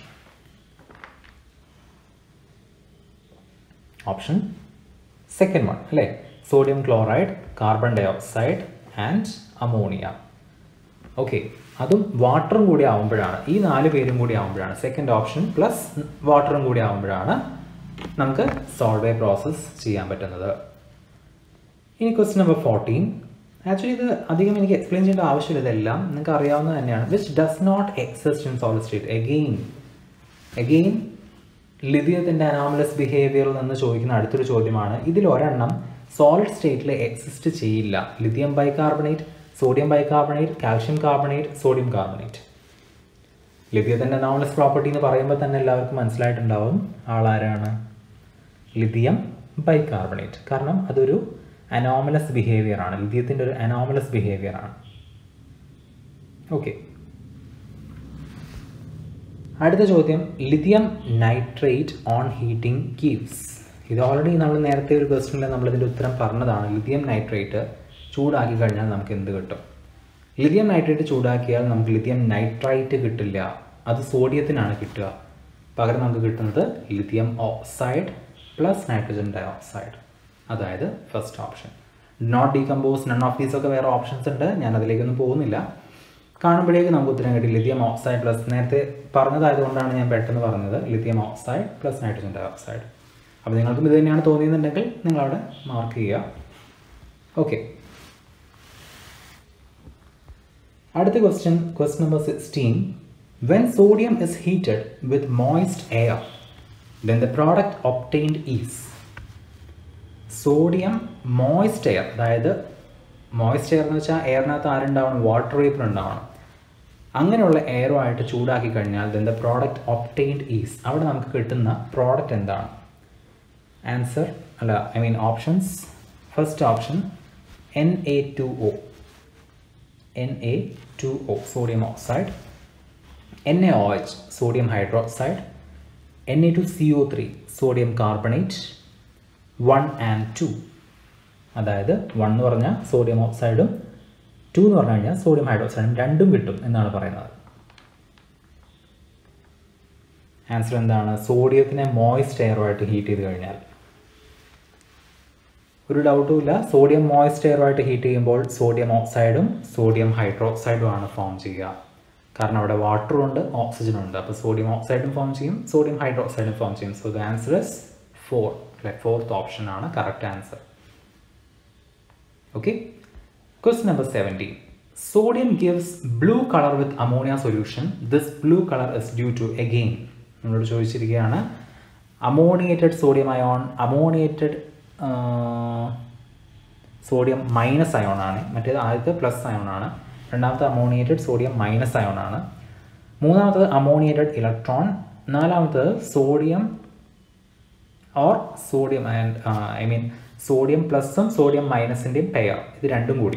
Option second one അല്ലേ? Sodium chloride, carbon dioxide and ammonia. Okay, അതും വാട്ടറും കൂടി ആവുമ്പോഴാണ്, ഈ 4 പേരും കൂടി ആവുമ്പോഴാണ്, second option plus വാട്ടറും കൂടി ആവുമ്പോഴാണ് നമുക്ക് സോൾവേ പ്രോസസ്സ് ചെയ്യാൻ പറ്റുന്നത്. ഇനി ക്വസ്റ്റ്യൻ നമ്പർ 14. ആക്ച്വലി ഇത് അധികം എനിക്ക് എക്സ്പ്ലെയിൻ ചെയ്യേണ്ട ആവശ്യമില്ല, ഇതെല്ലാം നിങ്ങൾക്ക് അറിയാവുന്നത് തന്നെയാണ്. Which does not exist in solid state. Again ലിഥിയത്തിൻ്റെ അനോമലസ് ബിഹേവിയറിൽ നിന്ന് ചോദിക്കുന്ന അടുത്തൊരു ചോദ്യമാണ്. ഇതിലൊരെണ്ണം സോളിഡ് സ്റ്റേറ്റിൽ എക്സിസ്റ്റ് ചെയ്യില്ല. Lithium bicarbonate, sodium bicarbonate, calcium carbonate, sodium carbonate. ലിഥിയത്തിൻ്റെ അനോമലസ് പ്രോപ്പർട്ടി എന്ന് പറയുമ്പോൾ തന്നെ എല്ലാവർക്കും മനസ്സിലായിട്ടുണ്ടാവും ആളാരാണ്? Lithium bicarbonate. കാരണം അതൊരു അനോമലസ് ബിഹേവിയർ ആണ്, ലിഥിയത്തിൻ്റെ ഒരു അനോമലസ് ബിഹേവിയർ ആണ്. ഓക്കെ, അടുത്ത ചോദ്യം, lithium nitrate on heating gives. ഇത് ഓൾറെഡി നമ്മൾ നേരത്തെ ഒരു ക്വസ്റ്റ്യനിൽ നമ്മളിതിൻ്റെ ഉത്തരം പറഞ്ഞതാണ്. ലിഥിയം നൈട്രേറ്റ് ചൂടാക്കി കഴിഞ്ഞാൽ നമുക്ക് എന്ത് കിട്ടും? ലിഥിയം നൈട്രേറ്റ് ചൂടാക്കിയാൽ നമുക്ക് ലിഥിയം നൈട്രൈറ്റ് കിട്ടില്ല, അത് സോഡിയത്തിനാണ് കിട്ടുക. പകരം നമുക്ക് കിട്ടുന്നത് lithium oxide plus nitrogen dioxide, അതായത് first option. Not decompose, none of these ഒക്കെ വേറെ ഓപ്ഷൻസ് ഉണ്ട്, ഞാൻ അതിലേക്കൊന്നും പോകുന്നില്ല. കാണുമ്പോഴേക്ക് നമുക്ക് ഉത്തരം കിട്ടി ലിഥിയം ഓക്സൈഡ് പ്ലസ്, നേരത്തെ പറഞ്ഞതായതുകൊണ്ടാണ് ഞാൻ പെട്ടെന്ന് പറഞ്ഞത്, lithium oxide plus nitrogen dioxide. അപ്പോൾ നിങ്ങൾക്കും ഇത് തന്നെയാണ് തോന്നിയെന്നുണ്ടെങ്കിൽ നിങ്ങളവിടെ മാർക്ക് ചെയ്യുക. ഓക്കെ, അടുത്ത question number 16. When sodium is heated with moist air, then the product obtained is. Sodium moist air, അതായത് മോയിസ്റ്റ് എയർ എന്ന് വെച്ചാൽ എയറിനകത്ത് ആരുണ്ടാവണം? വാട്ടർ വേപ്പർ ഉണ്ടാവണം. അങ്ങനെയുള്ള എയറുമായിട്ട് ചൂടാക്കി കഴിഞ്ഞാൽ then the product obtained is, അവിടെ നമുക്ക് കിട്ടുന്ന പ്രോഡക്റ്റ് എന്താണ്? Answer options. First option Na2O, sodium oxide. NaOH, sodium hydroxide. Na2CO3, sodium carbonate. 1 and 2, അതായത് 1 എന്ന് പറഞ്ഞാൽ സോഡിയം ഓക്സൈഡും 2 എന്ന് പറഞ്ഞു കഴിഞ്ഞാൽ സോഡിയം ഹൈഡ്രോക്സൈഡും രണ്ടും കിട്ടും എന്നാണ് പറയുന്നത്. ആൻസർ എന്താണ്? സോഡിയത്തിനെ മോയിസ്റ്റ് എയറുമായിട്ട് ഹീറ്റ് ചെയ്ത് കഴിഞ്ഞാൽ, ഒരു ഡൗട്ടും ഇല്ല, സോഡിയം മോയിസ്റ്റ് എയറുമായിട്ട് ഹീറ്റ് ചെയ്യുമ്പോൾ സോഡിയം ഓക്സൈഡും സോഡിയം ഹൈഡ്രോക്സൈഡും ആണ് ഫോം ചെയ്യുക. കാരണം അവിടെ വാട്ടറും ഉണ്ട്, ഓക്സിജനും ഉണ്ട്. അപ്പോൾ സോഡിയം ഓക്സൈഡും ഫോം ചെയ്യും, സോഡിയം ഹൈഡ്രോക്സൈഡും ഫോം ചെയ്യും. So the answer is 4. Fourth option ആണ് correct answer. Okay, question number 17. Sodium gives blue color with ammonia solution. This blue color is due to, again നമ്മളോട് ചോദിച്ചിരിക്കുകയാണ്, ammoniated sodium ion, ammoniated sodium minus ion ആണ്. മറ്റേത് ആദ്യത്തെ plus ion ആണ്, രണ്ടാമത്തെ ammoniated sodium minus ion ആണ്, മൂന്നാമത്തത് ammoniated electron, നാലാമത്തത് sodium or sodium and sodium പ്ലസും സോഡിയം മൈനസിൻ്റെയും പെയർ, ഇത് രണ്ടും കൂടി.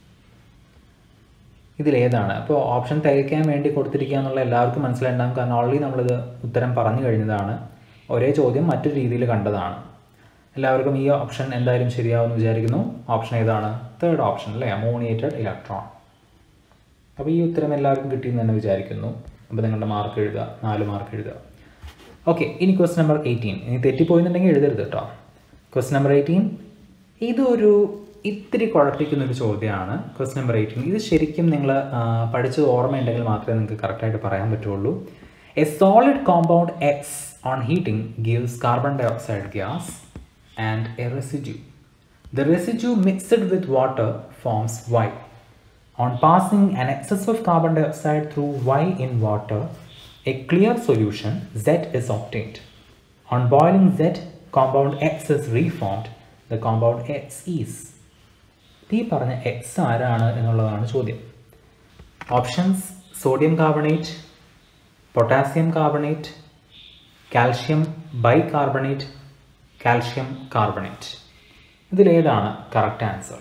ഇതിലേതാണ്? അപ്പോൾ ഓപ്ഷൻ തികയ്ക്കാൻ വേണ്ടി കൊടുത്തിരിക്കുക എന്നുള്ള എല്ലാവർക്കും മനസ്സിലായിട്ടുണ്ടാകും. കാരണം ഓൾറെഡി നമ്മളിത് ഉത്തരം പറഞ്ഞു കഴിഞ്ഞതാണ്. ഒരേ ചോദ്യം മറ്റൊരു രീതിയിൽ കണ്ടതാണ്. എല്ലാവർക്കും ഈ ഓപ്ഷൻ എന്തായാലും ശരിയാവുമെന്ന് വിചാരിക്കുന്നു. ഓപ്ഷൻ ഏതാണ്? തേർഡ് ഓപ്ഷൻ അല്ലേ, അമോണിയേറ്റഡ് ഇലക്ട്രോൺ. അപ്പോൾ ഈ ഉത്തരം എല്ലാവർക്കും കിട്ടിയെന്ന് തന്നെ വിചാരിക്കുന്നു. അപ്പോൾ നിങ്ങളുടെ മാർക്ക് എഴുതുക, 4 മാർക്ക് എഴുതുക. ഓക്കെ, ഇനി ക്വസ്റ്റ്യൻ നമ്പർ 18. ഇനി തെറ്റിപ്പോയിന്നുണ്ടെങ്കിൽ എഴുതരുത് കേട്ടോ. ക്വസ്റ്റ്യൻ നമ്പർ 18 ഇതൊരു ഇത്തിരി കുഴപ്പിക്കുന്നൊരു ചോദ്യമാണ്. ക്വസ്റ്റ്യൻ നമ്പർ 18 ഇത് ശരിക്കും നിങ്ങൾ പഠിച്ചത് ഓർമ്മയുണ്ടെങ്കിൽ മാത്രമേ നിങ്ങൾക്ക് കറക്റ്റായിട്ട് പറയാൻ പറ്റുള്ളൂ. A solid compound X on heating gives carbon dioxide gas and a residue. The residue mixed with water forms Y. On passing an excess of carbon dioxide through Y in water, a clear solution Z is obtained. On boiling Z, compound X is reformed. The compound X is. ഈ പറഞ്ഞ X ആരാണ് എന്നുള്ളതാണ് ചോദ്യം. Options: sodium carbonate, potassium carbonate, calcium bicarbonate, calcium carbonate. ഇതിലേതാണ് correct answer?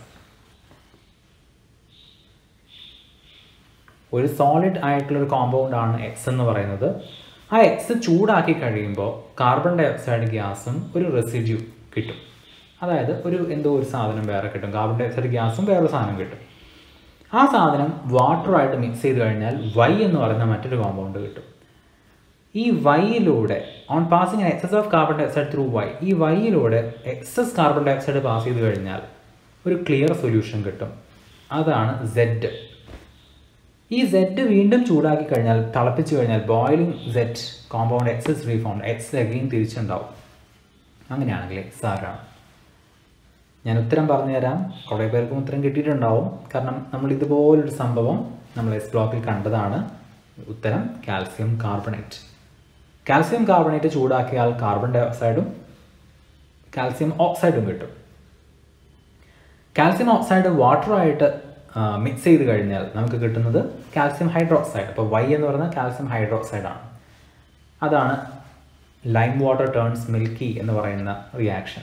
ഒരു solid ആയിട്ടുള്ളൊരു കോമ്പൗണ്ടാണ് X എന്ന് പറയുന്നത്. ആ എക്സ് ചൂടാക്കി കഴിയുമ്പോൾ കാർബൺ ഡൈ ഓക്സൈഡ് ഗ്യാസും ഒരു റെസിഡ്യൂ കിട്ടും. അതായത് എന്തോ ഒരു സാധനം വേറെ കിട്ടും. കാർബൺ ഡൈ ഓക്സൈഡ് ഗ്യാസും വേറൊരു സാധനം കിട്ടും. ആ സാധനം വാട്ടറുമായിട്ട് മിക്സ് ചെയ്ത് കഴിഞ്ഞാൽ വൈ എന്ന് പറയുന്ന മറ്റൊരു കോമ്പൗണ്ട് കിട്ടും. ഈ വൈയിലൂടെ on passing excess of carbon dioxide through Y, ഈ വൈയിലൂടെ excess carbon dioxide pass ചെയ്ത് കഴിഞ്ഞാൽ ഒരു ക്ലിയർ സൊല്യൂഷൻ കിട്ടും. അതാണ് സെഡ്. ഈ സെഡ് വീണ്ടും ചൂടാക്കി കഴിഞ്ഞാൽ, തിളപ്പിച്ച് കഴിഞ്ഞാൽ boiling Z compound X is reformed, X again തിരിച്ചുണ്ടാവും. അങ്ങനെയാണെങ്കിൽ എക്സ് ആരാണ്? ഞാൻ ഉത്തരം പറഞ്ഞു തരാം. കുറേ പേർക്കും ഉത്തരം കിട്ടിയിട്ടുണ്ടാവും. കാരണം നമ്മൾ ഇതുപോലൊരു സംഭവം നമ്മൾ എസ് ബ്ലോക്കിൽ കണ്ടതാണ്. ഉത്തരം കാൽസ്യം കാർബണേറ്റ്. കാൽസ്യം കാർബണേറ്റ് ചൂടാക്കിയാൽ കാർബൺ ഡൈ ഓക്സൈഡും കാൽസ്യം ഓക്സൈഡും കിട്ടും. കാൽസ്യം ഓക്സൈഡ് വാട്ടറുമായിട്ട് മിക്സ് ചെയ്ത് കഴിഞ്ഞാൽ നമുക്ക് കിട്ടുന്നത് കാൽസ്യം ഹൈഡ്രോക്സൈഡ്. അപ്പോൾ വൈ എന്ന് പറയുന്നത് കാൽസ്യം ഹൈഡ്രോക്സൈഡാണ്. അതാണ് ലൈം വാട്ടർ ടേൺസ് മിൽക്കി എന്ന് പറയുന്ന റിയാക്ഷൻ.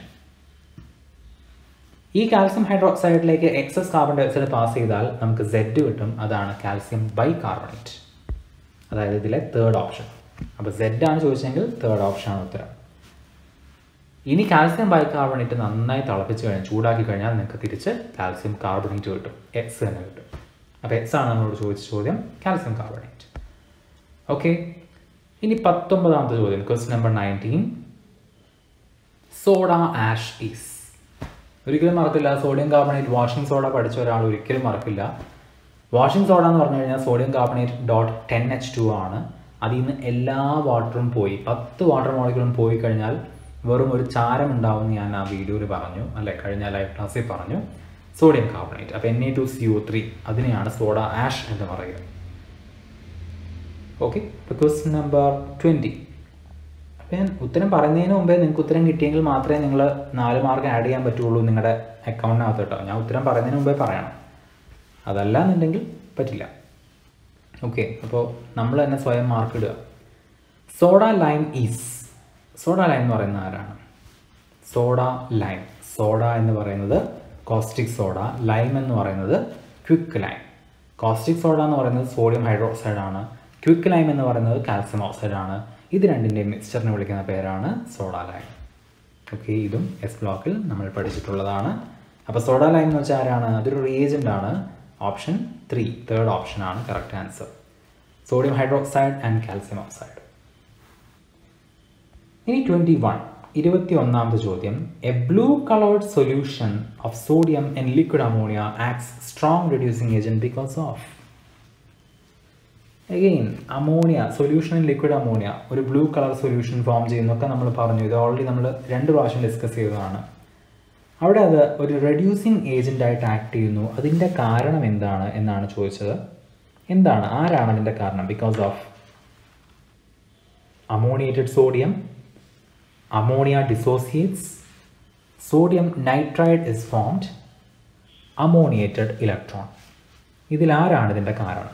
ഈ കാൽസ്യം ഹൈഡ്രോക്സൈഡിലേക്ക് excess carbon dioxide pass ചെയ്താൽ നമുക്ക് സെഡ് കിട്ടും. അതാണ് കാൽസ്യം ബൈകാർബണേറ്റ്. അതായത് ഇതിലെ തേർഡ് ഓപ്ഷൻ. അപ്പോൾ സെഡ് ആണ് ചോദിച്ചെങ്കിൽ തേർഡ് ഓപ്ഷനാണ് ഉത്തരം. ഇനി കാൽസ്യം ബൈകാർബണേറ്റ് നന്നായി തിളപ്പിച്ച് കഴിഞ്ഞാൽ, ചൂടാക്കി കഴിഞ്ഞാൽ നിങ്ങൾക്ക് തിരിച്ച് കാൽസ്യം കാർബണേറ്റ് കിട്ടും. എക്സ് തന്നെ കിട്ടും. അപ്പോൾ എക്സ് ആണ് നമ്മളോട് ചോദിച്ച ചോദ്യം, കാൽസ്യം കാർബണേറ്റ്. ഓക്കെ, ഇനി 19ാമത്തെ ചോദ്യം, question number 19. Soda ash is. ഒരിക്കലും മറക്കില്ല. സോഡിയം കാർബണേറ്റ് വാഷിംഗ് സോഡ പഠിച്ച ഒരാൾ ഒരിക്കലും മറക്കില്ല. വാഷിംഗ് സോഡ എന്ന് പറഞ്ഞു കഴിഞ്ഞാൽ സോഡിയം കാർബണേറ്റ് .10H2 ആണ്. അതിൽ നിന്ന് എല്ലാ വാട്ടറും പോയി, 10 വാട്ടർ മോളിക്യൂളും പോയി കഴിഞ്ഞാൽ വെറും ഒരു ചാരം ഉണ്ടാവും. ഞാൻ ആ വീഡിയോയിൽ പറഞ്ഞു, അല്ലെ കഴിഞ്ഞ ലൈവ് ക്ലാസ്സിൽ പറഞ്ഞു. Sodium carbonate. അപ്പോൾ Na2CO3, അതിനെയാണ് സോഡ ആഷ് എന്ന് പറയുക. ഓക്കെ, ഇപ്പോൾ ക്വസ്റ്റ്യൻ നമ്പർ 20. അപ്പോൾ ഞാൻ ഉത്തരം പറയുന്നതിന് മുമ്പേ നിങ്ങൾക്ക് ഉത്തരം കിട്ടിയെങ്കിൽ മാത്രമേ നിങ്ങൾ 4 മാർക്ക് ആഡ് ചെയ്യാൻ പറ്റുള്ളൂ നിങ്ങളുടെ അക്കൗണ്ടിനകത്ത് കേട്ടോ. ഞാൻ ഉത്തരം പറയുന്നതിന് മുമ്പേ പറയണം, അതല്ല എന്നുണ്ടെങ്കിൽ പറ്റില്ല. ഓക്കെ, അപ്പോൾ നമ്മൾ തന്നെ സ്വയം മാർക്ക് ഇടുക. Soda lime is. Soda lime എന്ന് പറയുന്നത് ആരാണ്? Soda lime. സോഡ എന്ന് പറയുന്നത് കോസ്റ്റിക് സോഡ, ലൈം എന്ന് പറയുന്നത് ക്വിക്ക് ലൈം. കോസ്റ്റിക് സോഡ എന്ന് പറയുന്നത് സോഡിയം ഹൈഡ്രോക്സൈഡ് ആണ്. ക്വിക്ക് ലൈം എന്ന് പറയുന്നത് കാൽസ്യം ഓക്സൈഡ് ആണ്. ഇത് രണ്ടിൻ്റെയും മിക്സ്ചറിനെ വിളിക്കുന്ന പേരാണ് സോഡ ലൈം. ഓക്കെ, ഇതും എസ് ബ്ലോക്കിൽ നമ്മൾ പഠിച്ചിട്ടുള്ളതാണ്. അപ്പോൾ സോഡ ലൈം എന്ന് വെച്ചാൽ ആരാണ്? അതൊരു റിയേജൻ്റ് ആണ്. ഓപ്ഷൻ 3, തേർഡ് ഓപ്ഷനാണ് correct answer. Sodium hydroxide and calcium oxide. ഇനി 21ാമത്തെ ചോദ്യം. A blue coloured solution of sodium in liquid ammonia acts strong reducing agent because of. Again ammonia, solution in liquid ammonia ഒരു blue colour solution form ചെയ്യുന്നൊക്കെ നമ്മൾ പറഞ്ഞു. ഇത് already നമ്മൾ 2 പ്രാവശ്യം ഡിസ്കസ് ചെയ്തതാണ്. അവിടെ അത് ഒരു റെഡ്യൂസിങ് ഏജൻ്റായിട്ട് ആക്ട് ചെയ്യുന്നു. അതിൻ്റെ കാരണം എന്താണ് എന്നാണ് ചോദിച്ചത്. എന്താണ്, ആരാണ് അതിൻ്റെ കാരണം? Because of ammoniated sodium, ammonia dissociates, sodium nitride is formed, ammoniated electron. ഇതിൽ ആരാണ് ഇതിൻ്റെ കാരണം?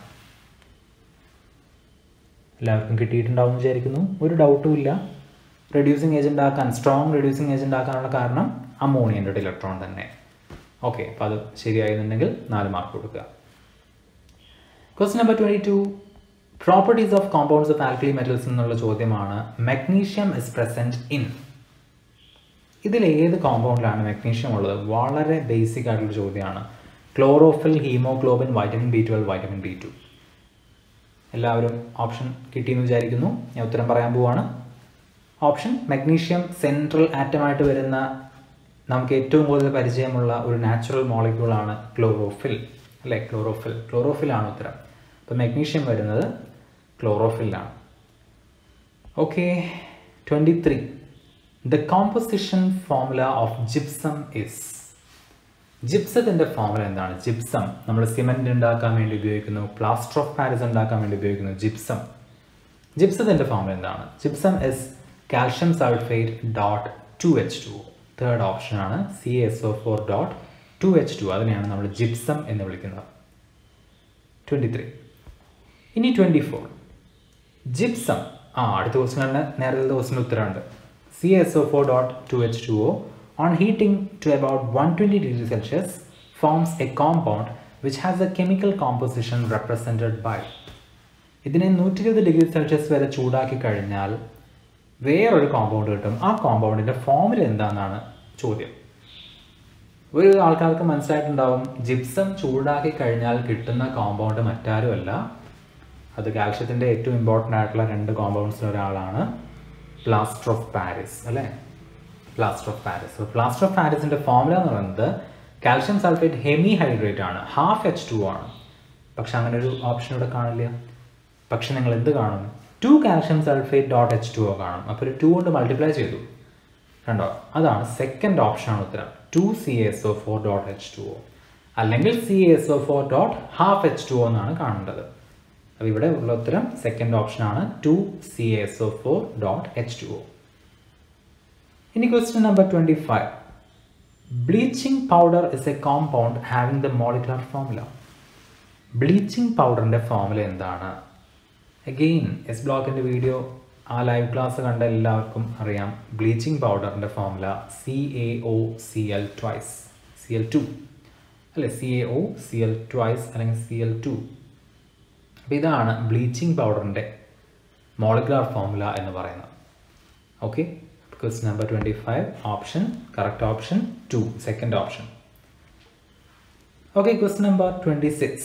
എല്ലാവർക്കും കിട്ടിയിട്ടുണ്ടാവും എന്ന് വിചാരിക്കുന്നു. ഒരു ഡൗട്ടും ഇല്ല. റെഡ്യൂസിങ് ഏജൻ്റ് ആക്കാൻ, സ്ട്രോങ് റെഡ്യൂസിങ് ഏജൻ്റ് ആക്കാനുള്ള കാരണം അമോണിയേറ്റഡ് ഇലക്ട്രോൺ തന്നെ. ഓക്കെ, അപ്പോൾ അത് ശരിയായിരുന്നുണ്ടെങ്കിൽ 4 മാർക്ക് കൊടുക്കുക. Question number 22. Properties of compounds of alkali metals എന്നുള്ള ചോദ്യമാണ്. Magnesium is present in. ഇതിൽ ഏത് കോമ്പൗണ്ടിലാണ് മെഗ്നീഷ്യം ഉള്ളത്? വളരെ ബേസിക് ആയിട്ടുള്ള ചോദ്യമാണ്. Chlorophyll, haemoglobin, vitamin B12, vitamin B2. എല്ലാവരും ഓപ്ഷൻ കിട്ടിയെന്ന് വിചാരിക്കുന്നു. ഞാൻ ഉത്തരം പറയാൻ പോവാണ്. ഓപ്ഷൻ മെഗ്നീഷ്യം സെൻട്രൽ ആറ്റമായിട്ട് വരുന്ന, നമുക്ക് ഏറ്റവും കൂടുതൽ പരിചയമുള്ള ഒരു നാച്ചുറൽ മോളിക്യൂളാണ് ക്ലോറോഫിൽ, അല്ലേ? ക്ലോറോഫിലാണ് ഉത്തരം. അപ്പോൾ മെഗ്നീഷ്യം വരുന്നത് ക്ലോറോഫിലാണ്. Okay, 23. The composition formula of gypsum is. ജിപ്സത്തിൻ്റെ ഫോർമുല എന്താണ്? ജിപ്സം നമ്മൾ സിമെൻറ്റ് ഉണ്ടാക്കാൻ വേണ്ടി ഉപയോഗിക്കുന്നു, പ്ലാസ്റ്റർ ഓഫ് പാരീസ് ഉണ്ടാക്കാൻ വേണ്ടി ഉപയോഗിക്കുന്നു ജിപ്സം. ജിപ്സത്തിൻ്റെ ഫോർമുല എന്താണ്? Gypsum is calcium sulphate .2H2. Third ഓപ്ഷനാണ് CaSO4 .2H2. അതിനെയാണ് നമ്മൾ ജിപ്സം എന്ന് വിളിക്കുന്നത്. 23. ഇനി 24. ജിപ്സം അടുത്ത ക്വസ്റ്റ്യൻ നേരത്തെ ക്വസ്റ്റ്യൻ്റെ ഉത്തരമുണ്ട്. CaSO4.2H2O on heating to about 120 degrees Celsius forms a compound which has a chemical composition represented by. ഇതിനെ 120 ഡിഗ്രി സെൽഷ്യസ് വരെ ചൂടാക്കി കഴിഞ്ഞാൽ വേറൊരു കോമ്പൗണ്ട് കിട്ടും. ആ കോമ്പൗണ്ടിൻ്റെ ഫോമുല എന്താണെന്നാണ് ചോദ്യം. ഒരു ആൾക്കാർക്ക് മനസ്സിലായിട്ടുണ്ടാവും, ജിപ്സം ചൂടാക്കി കഴിഞ്ഞാൽ കിട്ടുന്ന കോമ്പൗണ്ട് മറ്റാരുമല്ല, അത് കാൽഷ്യത്തിൻ്റെ ഏറ്റവും ഇമ്പോർട്ടൻ്റ് ആയിട്ടുള്ള 2 കോമ്പൗണ്ട്സിൽ ഒരാളാണ് പ്ലാസ്റ്റർ ഓഫ് പാരീസ്, അല്ലേ? Plaster of Paris. Plaster of പാരീസിൻ്റെ ഫോമുല എന്ന് പറയുന്നത് കാൽഷ്യം സൾഫേറ്റ് ഹെമി ഹൈഡ്രേറ്റ് ആണ്, ½ ആണ്. പക്ഷെ അങ്ങനെ ഒരു ഓപ്ഷൻ ഇവിടെ കാണില്ല. പക്ഷെ നിങ്ങൾ എന്ത് കാണും? 2 കാൽഷ്യം സൾഫേറ്റ് .H2O കാണും. അപ്പോൾ ഒരു 2 കൊണ്ട് മൾട്ടിപ്ലൈ ചെയ്തു, കണ്ടോ? അതാണ് സെക്കൻഡ് ഓപ്ഷനാണ് ഉത്തരം, 2CaSO4.H2O അല്ലെങ്കിൽ CaSO4.12H2O എന്നാണ് കാണേണ്ടത്. അപ്പോൾ ഇവിടെ ഉള്ള ഉത്തരം സെക്കൻഡ് ഓപ്ഷനാണ് 2CaSO4.H2O. ഇനി question number 25. Bleaching powder is a compound having the molecular formula. Bleaching പൗഡറിൻ്റെ ഫോമുല എന്താണ്? അഗെയിൻ എസ് ബ്ലോക്കിൻ്റെ വീഡിയോ, ആ ലൈവ് ക്ലാസ് കണ്ട എല്ലാവർക്കും അറിയാം. ബ്ലീച്ചിങ് പൗഡറിൻ്റെ ഫോമുല CaOCl ട്വൈസ്, Cl2 അല്ലെ? CaOCl ട്വൈസ് അല്ലെങ്കിൽ Cl2. അപ്പോൾ ഇതാണ് ബ്ലീച്ചിങ് പൗഡറിൻ്റെ മോളിക്കുലർ ഫോമുല എന്ന് പറയുന്നത്. Okay, question number 25 option, correct option 2, second option. Okay, question number 26.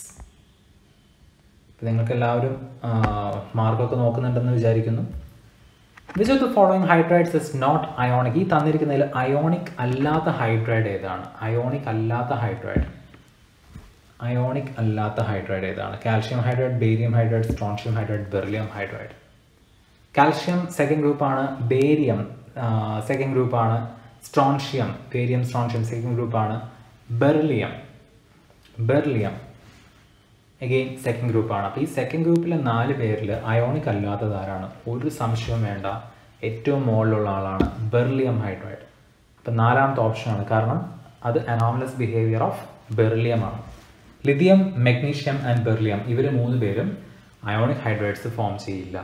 ഇപ്പോൾ നിങ്ങൾക്ക് എല്ലാവരും മാർക്കൊക്കെ നോക്കുന്നുണ്ടെന്ന് വിചാരിക്കുന്നു. Which of the following hydrides is not ionic? ഈ തന്നിരിക്കുന്നതിൽ അയോണിക് അല്ലാത്ത ഹൈഡ്രൈഡ് ഏതാണ്? അയോണിക് അല്ലാത്ത ഹൈഡ്രൈഡ് ഏതാണ്? Calcium hydride, barium hydride, strontium hydride, beryllium hydride. Calcium second ഗ്രൂപ്പാണ്, ബേരിയം സെക്കൻഡ് ഗ്രൂപ്പാണ്, സ്ട്രോൺഷ്യം, ബേരിയം സ്ട്രോൺഷ്യം സെക്കൻഡ് ഗ്രൂപ്പാണ്, ബെറിലിയം അഗെയിൻ സെക്കൻഡ് ഗ്രൂപ്പാണ്. അപ്പോൾ ഈ സെക്കൻഡ് ഗ്രൂപ്പിലെ 4 പേരിൽ അയോണിക് അല്ലാത്തത് ആരാണ്? ഒരു സംശയവും വേണ്ട, ഏറ്റവും മുകളിലുള്ള ആളാണ് ബെറിലിയം ഹൈഡ്രൈഡ്. അപ്പം 4ാമത്തെ ഓപ്ഷനാണ്, കാരണം അത് അനോമലസ് ബിഹേവിയർ ഓഫ് ബെറിലിയം ആണ്. ലിഥിയം, മെഗ്നീഷ്യം ആൻഡ് ബെറിലിയം, ഇവർ 3 പേരും അയോണിക് ഹൈഡ്രൈഡ്സ് ഫോം ചെയ്യില്ല.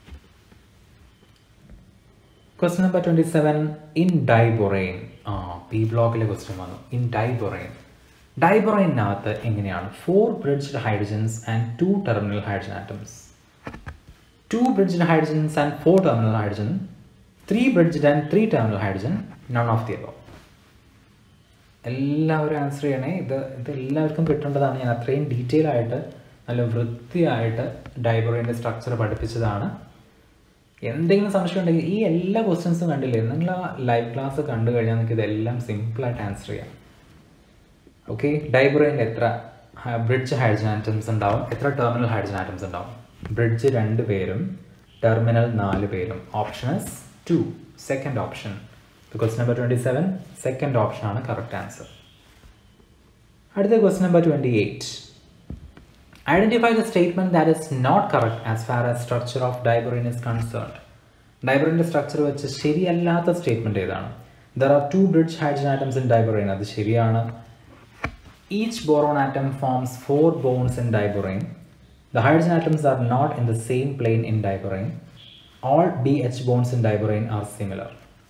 Question number 27. In diborane, P ബ്ലോക്കിലെ ക്വസ്റ്റ്യൻ വന്നു. ഇൻ ഡൈബൊറൈനകത്ത് എങ്ങനെയാണ്? 4 bridged hydrogens and 2 terminal hydrogen atoms. 2 bridged hydrogens and 4 terminal hydrogen, 3 bridged and 3 terminal hydrogen, none of the above. എല്ലാവരും answer ചെയ്യണേ. ഇത് എല്ലാവർക്കും കിട്ടേണ്ടതാണ്. ഞാൻ അത്രയും ഡീറ്റെയിൽ ആയിട്ട് നല്ല വൃത്തിയായിട്ട് ഡൈബൊറൈൻ്റെ സ്ട്രക്ചർ പഠിപ്പിച്ചതാണ്. എന്തെങ്കിലും സംശയം ഉണ്ടെങ്കിൽ ഈ എല്ലാ ക്വസ്റ്റ്യൻസും കണ്ടില്ലേ, നിങ്ങൾ ആ ലൈവ് ക്ലാസ് കണ്ടു കഴിഞ്ഞാൽ നിങ്ങൾക്ക് ഇതെല്ലാം സിമ്പിളായിട്ട് ആൻസർ ചെയ്യാം. ഓക്കെ, ഡൈബൊറൈനിൽ എത്ര ബ്രിഡ്ജ് ഹൈഡ്രജൻ ആറ്റംസ് ഉണ്ടാവും? എത്ര ടെർമിനൽ ഹൈഡ്രജൻ ആറ്റംസ് ഉണ്ടാവും? ബ്രിഡ്ജ് 2 പേരും ടെർമിനൽ 4 പേരും. Option is 2, second option. Question number 27 second ഓപ്ഷനാണ് കറക്റ്റ് ആൻസർ. അടുത്ത question number 28. Identify the statement that is not correct as far as structure of diborane is concerned. ഡൈബൊറൈൻ്റെ structure വെച്ച് ശരിയല്ലാത്ത statement ഏതാണ്? There are 2 bridge hydrogen atoms in diborane. അത് ശരിയാണ്. Each boron atom forms 4 bonds in diborane. The hydrogen atoms are not in the same plane in diborane. All BH bonds in diborane are similar.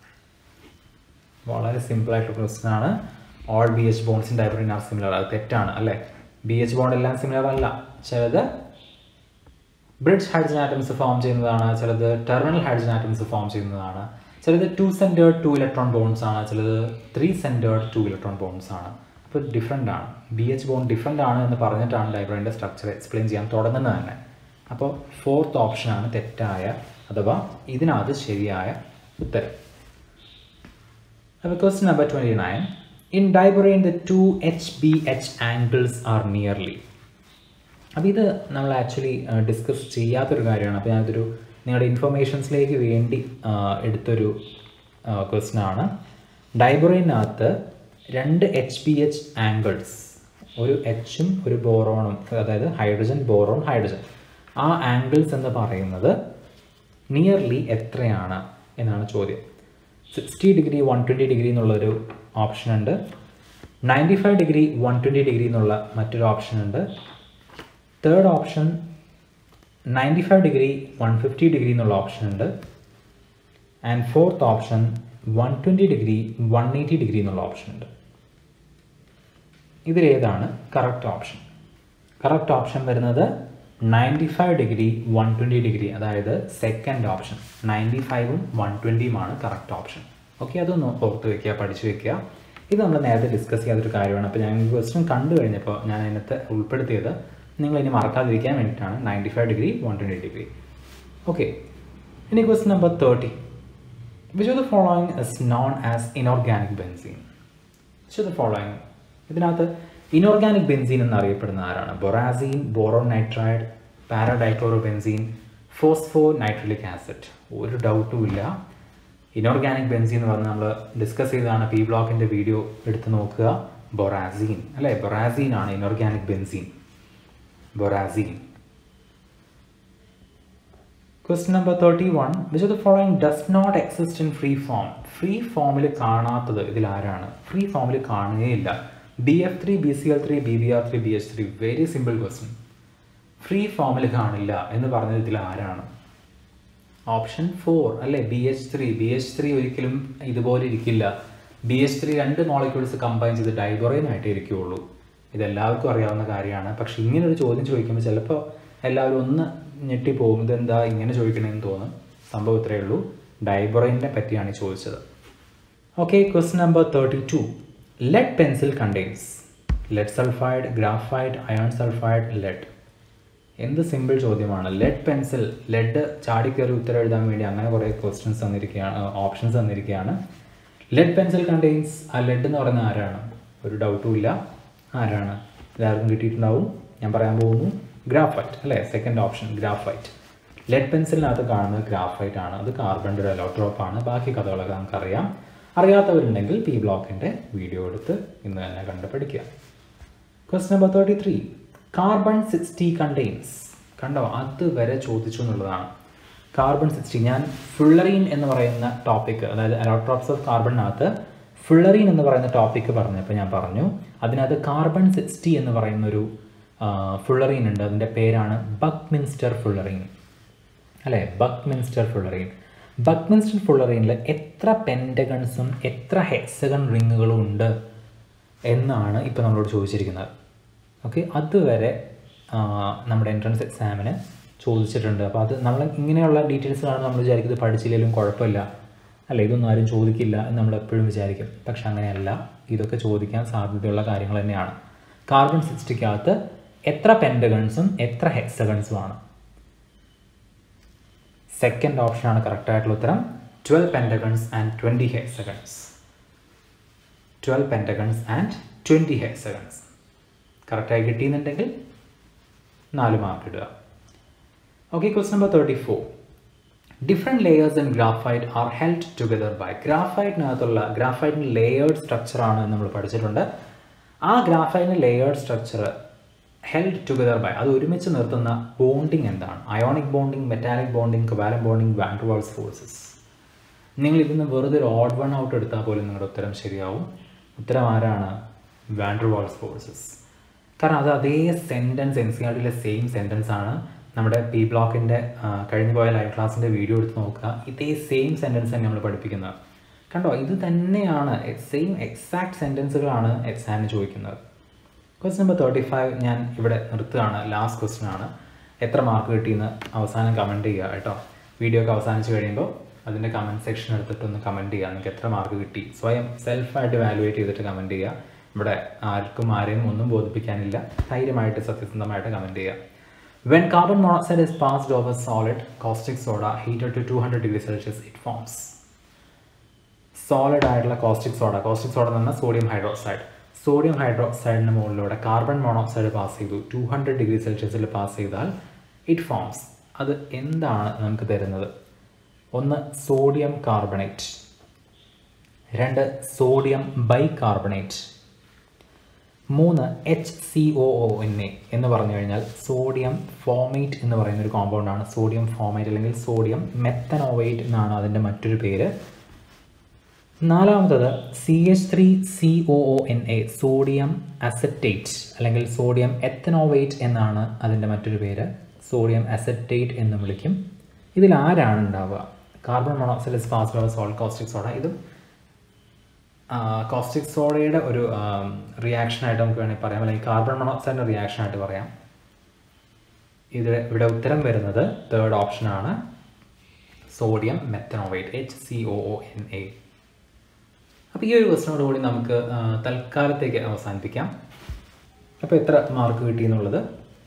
വളരെ സിമ്പിളായിട്ടുള്ള question ആണ്. All BH bonds in diborane are similar. അത് തെറ്റാണ് അല്ലേ? BH bond എല്ലാം similar അല്ല. ചിലത് bridge hydrogen atoms form ചെയ്യുന്നതാണ്, ചിലത് ടെർമിനൽ ഹൈഡ്രജൻ ആറ്റംസ് ഫോം ചെയ്യുന്നതാണ്, ചിലത് 2 സെൻറ്റേർഡ് 2 ഇലക്ട്രോൺ ബോണ്ട്സ് ആണ്, ചിലത് 3 സെൻറ്റേർഡ് 2 ഇലക്ട്രോൺ ബോണ്ട്സ് ആണ്. അപ്പോൾ ഡിഫറെൻ്റ് ആണ്. BH ബോണ്ട് ഡിഫറെൻ്റ് ആണ് എന്ന് പറഞ്ഞിട്ടാണ് ഡൈബൊറൈൻ്റെ സ്ട്രക്ചർ എക്സ്പ്ലെയിൻ ചെയ്യാൻ തുടങ്ങുന്നത് തന്നെ. അപ്പോൾ 4th ഓപ്ഷനാണ് തെറ്റായ അഥവാ ഇതിനകത്ത് ശരിയായ ഉത്തരം. അപ്പോൾ question number 29. In diborane the 2 HBH angles are nearly. അപ്പോൾ ഇത് നമ്മൾ ആക്ച്വലി ഡിസ്കസ് ചെയ്യാത്തൊരു കാര്യമാണ്. അപ്പോൾ ഞാനതൊരു നിങ്ങളുടെ ഇൻഫർമേഷൻസിലേക്ക് വേണ്ടി എടുത്തൊരു ക്വസ്റ്റ്യൻ ആണ്. ഡൈബൊറൈനകത്ത് 2 HBH ആംഗിൾസ്, ഒരു എച്ചും ഒരു ബോറോണും, അതായത് ഹൈഡ്രജൻ ബോറോൺ ഹൈഡ്രജൻ, ആ ആംഗിൾസ് എന്ന് പറയുന്നത് നിയർലി എത്രയാണ് എന്നാണ് ചോദ്യം. 60 ഡിഗ്രി 120 ഡിഗ്രി എന്നുള്ളൊരു ഓപ്ഷൻ ഉണ്ട്, 95 ഡിഗ്രി 120 ഡിഗ്രി എന്നുള്ള മറ്റൊരു ഓപ്ഷൻ ഉണ്ട്, തേർഡ് ഓപ്ഷൻ 95 ഡിഗ്രി 150 ഡിഗ്രി എന്നുള്ള ഓപ്ഷൻ ഉണ്ട്. And fourth option 120 degree 180 degree എന്നുള്ള ഓപ്ഷൻ ഉണ്ട്. ഇതിലേതാണ് കറക്റ്റ് ഓപ്ഷൻ? കറക്റ്റ് ഓപ്ഷൻ വരുന്നത് 95 ഡിഗ്രി 120 ഡിഗ്രി, അതായത് സെക്കൻഡ് ഓപ്ഷൻ. 95ഉം 120ഉമാണ് കറക്റ്റ് ഓപ്ഷൻ. ഓക്കെ, അതൊന്ന് ഓർത്ത് വെക്കുക, പഠിച്ചു വെക്കുക. ഇത് നമ്മൾ നേരത്തെ ഡിസ്കസ് ചെയ്യാത്തൊരു കാര്യമാണ്. അപ്പോൾ ഞാൻ ക്വസ്റ്റ്യൻ കണ്ടു കഴിഞ്ഞപ്പോൾ ഞാൻ അതിനകത്ത് ഉൾപ്പെടുത്തിയത് നിങ്ങൾ ഇനി മറക്കാതിരിക്കാൻ വേണ്ടിയിട്ടാണ്. 95 ഡിഗ്രി 120 ഡിഗ്രി. ഓക്കെ, ഇനി question number 30. Which of the following is known as inorganic benzene? Which of the following? ഇതിനകത്ത് ഇനോർഗാനിക് ബെൻസീൻ എന്നറിയപ്പെടുന്ന ആരാണ്? Borazine, boron nitride, paradichlorobenzene, phospho nitrilic acid. ഒരു ഡൗട്ടും ഇല്ല. ഇനോർഗാനിക് ബെൻസീൻ എന്ന് പറഞ്ഞാൽ നമ്മൾ ഡിസ്കസ് ചെയ്തതാണ്. പി ബ്ലോക്കിൻ്റെ വീഡിയോ എടുത്ത് നോക്കുക. ബൊറാസീൻ അല്ലേ, ബൊറാസീൻ ആണ് inorganic benzene. Borazine. Question number 31. Which of the following does not exist in free form? Free ഫോമിൽ കാണാത്തത് ഇതിൽ ആരാണ്? ഫ്രീ ഫോമിൽ കാണുകയില്ല. BF3, BCl3, BBr3, BH3. Very simple question. Free ഫോമിൽ കാണില്ല എന്ന് പറഞ്ഞത് ഇതിൽ ആരാണ്? ഓപ്ഷൻ 4 അല്ലേ, BH3. BH3 ഒരിക്കലും ഇതുപോലെ ഇരിക്കില്ല. BH3 രണ്ട് മോളിക്യൂൾസ് കമ്പൈൻ ചെയ്ത് ഡൈബൊറൈനായിട്ടേ ഇരിക്കുകയുള്ളൂ. ഇതെല്ലാവർക്കും അറിയാവുന്ന കാര്യമാണ്. പക്ഷെ ഇങ്ങനൊരു ചോദ്യം ചോദിക്കുമ്പോൾ ചിലപ്പോൾ എല്ലാവരും ഒന്ന് ഞെട്ടിപ്പോകും. ഇതെന്താ ഇങ്ങനെ ചോദിക്കണമെന്ന് തോന്നും. സംഭവം ഇത്രയേ ഉള്ളൂ. ഡൈബൊറൈനെ പറ്റിയാണ് ചോദിച്ചത്. Okay, question number 32. Lead pencil contains lead sulphide, graphite, iron sulphide, lead. എന്ത് സിമ്പിൾ ചോദ്യമാണ്. ലെഡ് പെൻസിൽ, ലെഡ് ചാടിക്കയറി ഉത്തരം എഴുതാൻ വേണ്ടി അങ്ങനെ കുറേ ക്വസ്റ്റ്യൻസ് തന്നിരിക്കുകയാണ്, ഓപ്ഷൻസ് തന്നിരിക്കുകയാണ്. Lead pencil contains. ആ ലെഡ് എന്ന് പറയുന്നത് ആരാണ്? ഒരു ഡൗട്ടും ഇല്ല. ആരാണ്? എല്ലാവർക്കും കിട്ടിയിട്ടുണ്ടാവും. ഞാൻ പറയാൻ പോകുന്നു ഗ്രാഫൈറ്റ് അല്ലേ, സെക്കൻഡ് ഓപ്ഷൻ ഗ്രാഫൈറ്റ്. ലെഡ് പെൻസിലിനകത്ത് കാണുന്നത് ഗ്രാഫൈറ്റ് ആണ്. അത് കാർബണിൻ്റെ ഒരു അലോട്രോപ്പാണ്. ബാക്കി കഥകളൊക്കെ നമുക്കറിയാം. അറിയാത്തവരുണ്ടെങ്കിൽ പി ബ്ലോക്കിൻ്റെ വീഡിയോ എടുത്ത് ഇന്ന് തന്നെ കണ്ട് പഠിക്കുക. Question number 33. Carbon 60 contains. കണ്ടോ, അതുവരെ ചോദിച്ചു എന്നുള്ളതാണ്. കാർബൺ 60. ഞാൻ ഫുള്ളറീൻ എന്ന് പറയുന്ന ടോപ്പിക്ക്, അതായത് അലോട്രോപ്സ് ഓഫ് കാർബണിനകത്ത് ഫുള്ളറീൻ എന്ന് പറയുന്ന ടോപ്പിക്ക് പറഞ്ഞപ്പോൾ ഞാൻ പറഞ്ഞു അതിനകത്ത് കാർബൺ 60 എന്ന് പറയുന്നൊരു ഫുള്ളറീൻ ഉണ്ട്. അതിൻ്റെ പേരാണ് ബക്ക്മിൻസ്റ്റർ ഫുള്ളറീൻ അല്ലേ, ബക്ക്മിൻസ്റ്റർ ഫുള്ളറീൻ. ബക്ക്മിൻസ്റ്റർ ഫുള്ളറീനിൽ എത്ര പെൻറ്റഗൺസും എത്ര ഹെക്സഗൺ റിങ്ങുകളും ഉണ്ട് എന്നാണ് ഇപ്പോൾ നമ്മളോട് ചോദിച്ചിരിക്കുന്നത്. ഓക്കെ, അതുവരെ നമ്മുടെ എൻട്രൻസ് എക്സാമിന് ചോദിച്ചിട്ടുണ്ട്. അപ്പോൾ അത് നമ്മൾ ഇങ്ങനെയുള്ള ഡീറ്റെയിൽസ് കാണുമ്പോൾ നമ്മൾ വിചാരിക്കും ഇത് പഠിച്ചില്ലെങ്കിലും കുഴപ്പമില്ല അല്ല, ഇതൊന്നും ആരും ചോദിക്കില്ല എന്ന് നമ്മൾ എപ്പോഴും വിചാരിക്കും. പക്ഷെ അങ്ങനെയല്ല, ഇതൊക്കെ ചോദിക്കാൻ സാധ്യതയുള്ള കാര്യങ്ങൾ തന്നെയാണ്. കാർബൺ 60-കകത്ത് എത്ര പെൻറ്റഗൺസും എത്ര ഹെക്സഗൺസുമാണ്? സെക്കൻഡ് ഓപ്ഷനാണ് കറക്റ്റായിട്ടുള്ള ഉത്തരം. 12 പെൻറ്റഗൺസ് ആൻഡ് 20 ഹെക്സഗൺസ്. 12 പെൻറ്റഗൺസ് and 20 hexagons. കറക്റ്റായി കിട്ടിയെന്നുണ്ടെങ്കിൽ 4 മാർക്ക് ഇടുക. Okay, question number 34. Different layers in graphite are held together by. ഗ്രാഫൈറ്റിൻ്റെ ലെയേർഡ് സ്ട്രക്ചറാണ് നമ്മൾ പഠിച്ചിട്ടുണ്ട്. ആ ഗ്രാഫൈറ്റിൻ്റെ layered structure held together by, അത് ഒരുമിച്ച് നിർത്തുന്ന ബോണ്ടിങ് എന്താണ്? Ionic bonding, metallic bonding, covalent bonding, van der Waals forces. നിങ്ങൾ ഇതിന്ന് വെറുതെ ഒരു ഓഡ് വൺ ഔട്ട് എടുത്താൽ പോലും നിങ്ങളുടെ ഉത്തരം ശരിയാവും. ഉത്തരം ആരാണ്? Van der Waals forces. കാരണം അത് അതേ സെൻറ്റൻസ്, NCERTയിലെ സെയിം സെൻറ്റൻസ് ആണ്. നമ്മുടെ പി ബ്ലോക്കിൻ്റെ കഴിഞ്ഞു പോയ ലൈവ് ക്ലാസ്സിൻ്റെ വീഡിയോ എടുത്ത് നോക്കുക. ഇതേ സെയിം സെൻറ്റൻസ് തന്നെ നമ്മൾ പഠിപ്പിക്കുന്നത്. കണ്ടോ, ഇത് തന്നെയാണ്, സെയിം എക്സാക്ട് സെൻറ്റൻസുകളാണ് എക്സാമിന് ചോദിക്കുന്നത്. ക്വസ്റ്റ്യൻ നമ്പർ 35 ഞാൻ ഇവിടെ നിർത്തുകയാണ്. ലാസ്റ്റ് ക്വസ്റ്റ്യൻ ആണ്. എത്ര മാർക്ക് കിട്ടിയെന്ന് അവസാനം കമൻറ്റ് ചെയ്യുക കേട്ടോ. വീഡിയോ ഒക്കെ അവസാനിച്ച് കഴിയുമ്പോൾ അതിൻ്റെ കമൻറ്റ് സെക്ഷൻ എടുത്തിട്ടൊന്ന് കമൻറ്റ് ചെയ്യുക. നിങ്ങൾക്ക് എത്ര മാർക്ക് കിട്ടി സ്വയം സെൽഫായിട്ട് വാലുവേറ്റ് ചെയ്തിട്ട് കമൻറ്റ് ചെയ്യുക. ഇവിടെ ആരെയും ഒന്നും ബോധിപ്പിക്കാനില്ല. ധൈര്യമായിട്ട് സത്യസന്ധമായിട്ട് കമൻറ്റ് ചെയ്യുക. When carbon monoxide is passed over solid caustic soda heated to 200 degrees Celsius, it forms. Solid ആയിട്ടുള്ള കോസ്റ്റിക് സോഡ എന്ന് പറഞ്ഞാൽ സോഡിയം ഹൈഡ്രോക്സൈഡ്. സോഡിയം ഹൈഡ്രോക്സൈഡിന് മുകളിലൂടെ കാർബൺ മോണോക്സൈഡ് പാസ് ചെയ്തു 200 ഡിഗ്രി സെൽഷ്യസിൽ പാസ് ചെയ്താൽ ഇറ്റ് ഫോംസ്. അത് എന്താണ് നമുക്ക് തരുന്നത്? 1 sodium carbonate, 2 sodium bicarbonate, 3 HCOONA എന്ന് പറഞ്ഞു കഴിഞ്ഞാൽ സോഡിയം ഫോമേറ്റ് എന്ന് പറയുന്നൊരു കോമ്പൗണ്ടാണ്. സോഡിയം ഫോമേറ്റ് അല്ലെങ്കിൽ സോഡിയം മെത്തനോവേറ്റ് എന്നാണ് അതിൻ്റെ മറ്റൊരു പേര്. 4 CH3COONA സോഡിയം അസറ്റേറ്റ് അല്ലെങ്കിൽ സോഡിയം എത്തനോവേറ്റ് എന്നാണ് അതിൻ്റെ മറ്റൊരു പേര്. സോഡിയം അസറ്റേറ്റ് എന്ന് വിളിക്കും. ഇതിൽ ആരാണ് ഉണ്ടാവുക? Carbon monoxide is fast of salt caustic soda. ഇതും കോസ്റ്റിക് സോഡയുടെ ഒരു റിയാക്ഷനായിട്ട് നമുക്ക് വേണമെങ്കിൽ പറയാം, അല്ലെങ്കിൽ കാർബൺ മോണോക്സൈഡിൻ്റെ റിയാക്ഷനായിട്ട് പറയാം. ഇവിടെ ഉത്തരം വരുന്നത് തേർഡ് ഓപ്ഷനാണ്, സോഡിയം മെത്തനോവേറ്റ്, HCOONA. അപ്പോൾ ഈ ഒരു ക്വസ്റ്റനോടുകൂടി നമുക്ക് തൽക്കാലത്തേക്ക് അവസാനിപ്പിക്കാം. അപ്പോൾ എത്ര മാർക്ക് കിട്ടിയെന്നുള്ളത്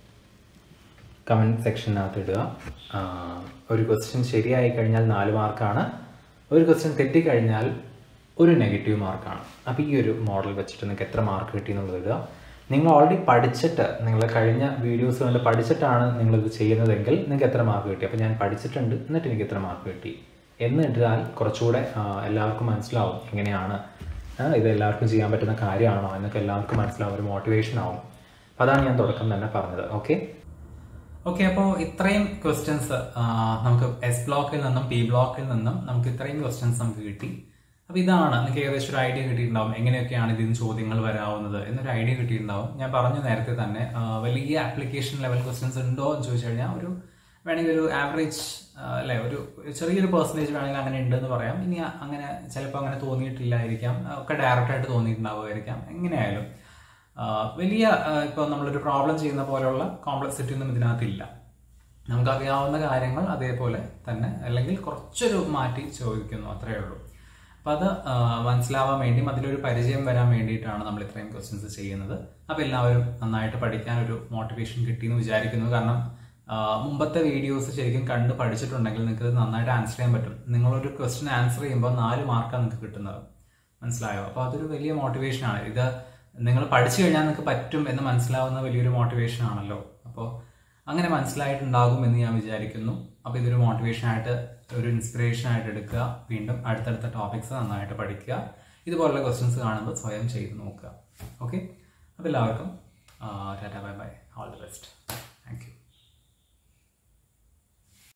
കമൻറ്റ് സെക്ഷനകത്ത് ഇടുക. ഒരു ക്വസ്റ്റ്യൻ ശരിയായി കഴിഞ്ഞാൽ 4 മാർക്കാണ്, ഒരു ക്വസ്റ്റ്യൻ തെറ്റിക്കഴിഞ്ഞാൽ ഒരു നെഗറ്റീവ് മാർക്കാണ്. അപ്പോൾ ഈ ഒരു മോഡൽ വെച്ചിട്ട് നിങ്ങൾക്ക് എത്ര മാർക്ക് കിട്ടിയെന്നുള്ളത് ഇടുക. നിങ്ങൾ ഓൾറെഡി പഠിച്ചിട്ട്, നിങ്ങൾ കഴിഞ്ഞ വീഡിയോസ് കണ്ട് പഠിച്ചിട്ടാണ് നിങ്ങളിത് ചെയ്യുന്നതെങ്കിൽ നിങ്ങൾക്ക് എത്ര മാർക്ക് കിട്ടി, അപ്പോൾ ഞാൻ പഠിച്ചിട്ടുണ്ട് എന്നിട്ട് എനിക്ക് എത്ര മാർക്ക് കിട്ടി എന്ന് ഇട്ടാൽ കുറച്ചുകൂടെ എല്ലാവർക്കും മനസ്സിലാവും എങ്ങനെയാണ് ഇത് എല്ലാവർക്കും ചെയ്യാൻ പറ്റുന്ന കാര്യമാണോ എന്നൊക്കെ എല്ലാവർക്കും മനസ്സിലാവും, ഒരു മോട്ടിവേഷൻ ആവും. അപ്പോൾ അതാണ് ഞാൻ തുടക്കം തന്നെ പറഞ്ഞത്. ഓക്കെ, അപ്പോൾ ഇത്രയും ക്വസ്റ്റ്യൻസ് നമുക്ക് എസ് ബ്ലോക്കിൽ നിന്നും പി ബ്ലോക്കിൽ നിന്നും നമുക്ക് ഇത്രയും ക്വസ്റ്റ്യൻസ് നമുക്ക് കിട്ടി. അപ്പോൾ ഇതാണ് നിങ്ങൾക്ക് ഏകദേശം ഒരു ഐഡിയ കിട്ടിയിട്ടുണ്ടാവും എങ്ങനെയൊക്കെയാണ് ഇതിന് ചോദ്യങ്ങൾ വരാവുന്നത് എന്നൊരു ഐഡിയ കിട്ടിയിട്ടുണ്ടാവും. ഞാൻ പറഞ്ഞു നേരത്തെ തന്നെ വലിയ ആപ്ലിക്കേഷൻ ലെവൽ ക്വസ്റ്റ്യൻസ് ഉണ്ടോ എന്ന് ചോദിച്ചു കഴിഞ്ഞാൽ വേണമെങ്കിൽ ഒരു ആവറേജ് അല്ലെ, ഒരു ചെറിയൊരു പെർസെൻറ്റേജ് വേണമെങ്കിൽ അങ്ങനെ ഉണ്ടെന്ന് പറയാം. ഇനി അങ്ങനെ ചിലപ്പോൾ അങ്ങനെ തോന്നിയിട്ടില്ലായിരിക്കാം, ഒക്കെ ഡയറക്റ്റായിട്ട് തോന്നിയിട്ടുണ്ടാവുമായിരിക്കാം. എങ്ങനെയായാലും വലിയ ഇപ്പോൾ നമ്മളൊരു പ്രോബ്ലം ചെയ്യുന്ന പോലെയുള്ള കോംപ്ലക്സിറ്റി ഒന്നും ഇതിനകത്തില്ല. നമുക്കറിയാവുന്ന കാര്യങ്ങൾ അതേപോലെ തന്നെ, അല്ലെങ്കിൽ കുറച്ചൊരു മാറ്റി ചോദിക്കുന്നു, അത്രയേ ഉള്ളൂ. അപ്പോൾ അത് മനസ്സിലാവാൻ വേണ്ടിയും അതിലൊരു പരിചയം വരാൻ വേണ്ടിയിട്ടാണ് നമ്മൾ ഇത്രയും ക്വസ്റ്റ്യൻസ് ചെയ്യുന്നത്. അപ്പോൾ എല്ലാവരും നന്നായിട്ട് പഠിക്കാനൊരു മോട്ടിവേഷൻ കിട്ടിയെന്ന് വിചാരിക്കുന്നു. കാരണം മുമ്പത്തെ വീഡിയോസ് ശരിക്കും കണ്ട് പഠിച്ചിട്ടുണ്ടെങ്കിൽ നിങ്ങൾക്ക് ഇത് നന്നായിട്ട് ആൻസർ ചെയ്യാൻ പറ്റും. നിങ്ങളൊരു ക്വസ്റ്റ്യൻ ആൻസർ ചെയ്യുമ്പോൾ 4 മാർക്കാണ് നിങ്ങൾക്ക് കിട്ടുന്നത്, മനസ്സിലായോ? അപ്പോൾ അതൊരു വലിയ മോട്ടിവേഷനാണ്. ഇത് നിങ്ങൾ പഠിച്ചു കഴിഞ്ഞാൽ നിങ്ങൾക്ക് പറ്റും എന്ന് മനസ്സിലാവുന്ന വലിയൊരു മോട്ടിവേഷൻ ആണല്ലോ. അപ്പോൾ അങ്ങനെ മനസ്സിലായിട്ടുണ്ടാകും എന്ന് ഞാൻ വിചാരിക്കുന്നു. അപ്പോൾ ഇതൊരു മോട്ടിവേഷനായിട്ട്, ഒരു ഇൻസ്പിറേഷനായിട്ട് എടുക്കുക. വീണ്ടും അടുത്തടുത്ത ടോപ്പിക്സ് നന്നായിട്ട് പഠിക്കുക. ഇതുപോലുള്ള ക്വസ്റ്റ്യൻസ് കാണുമ്പോൾ സ്വയം ചെയ്ത് നോക്കുക. ഓക്കെ, അപ്പോൾ എല്ലാവർക്കും tata, bye bye, all the best. Thank U.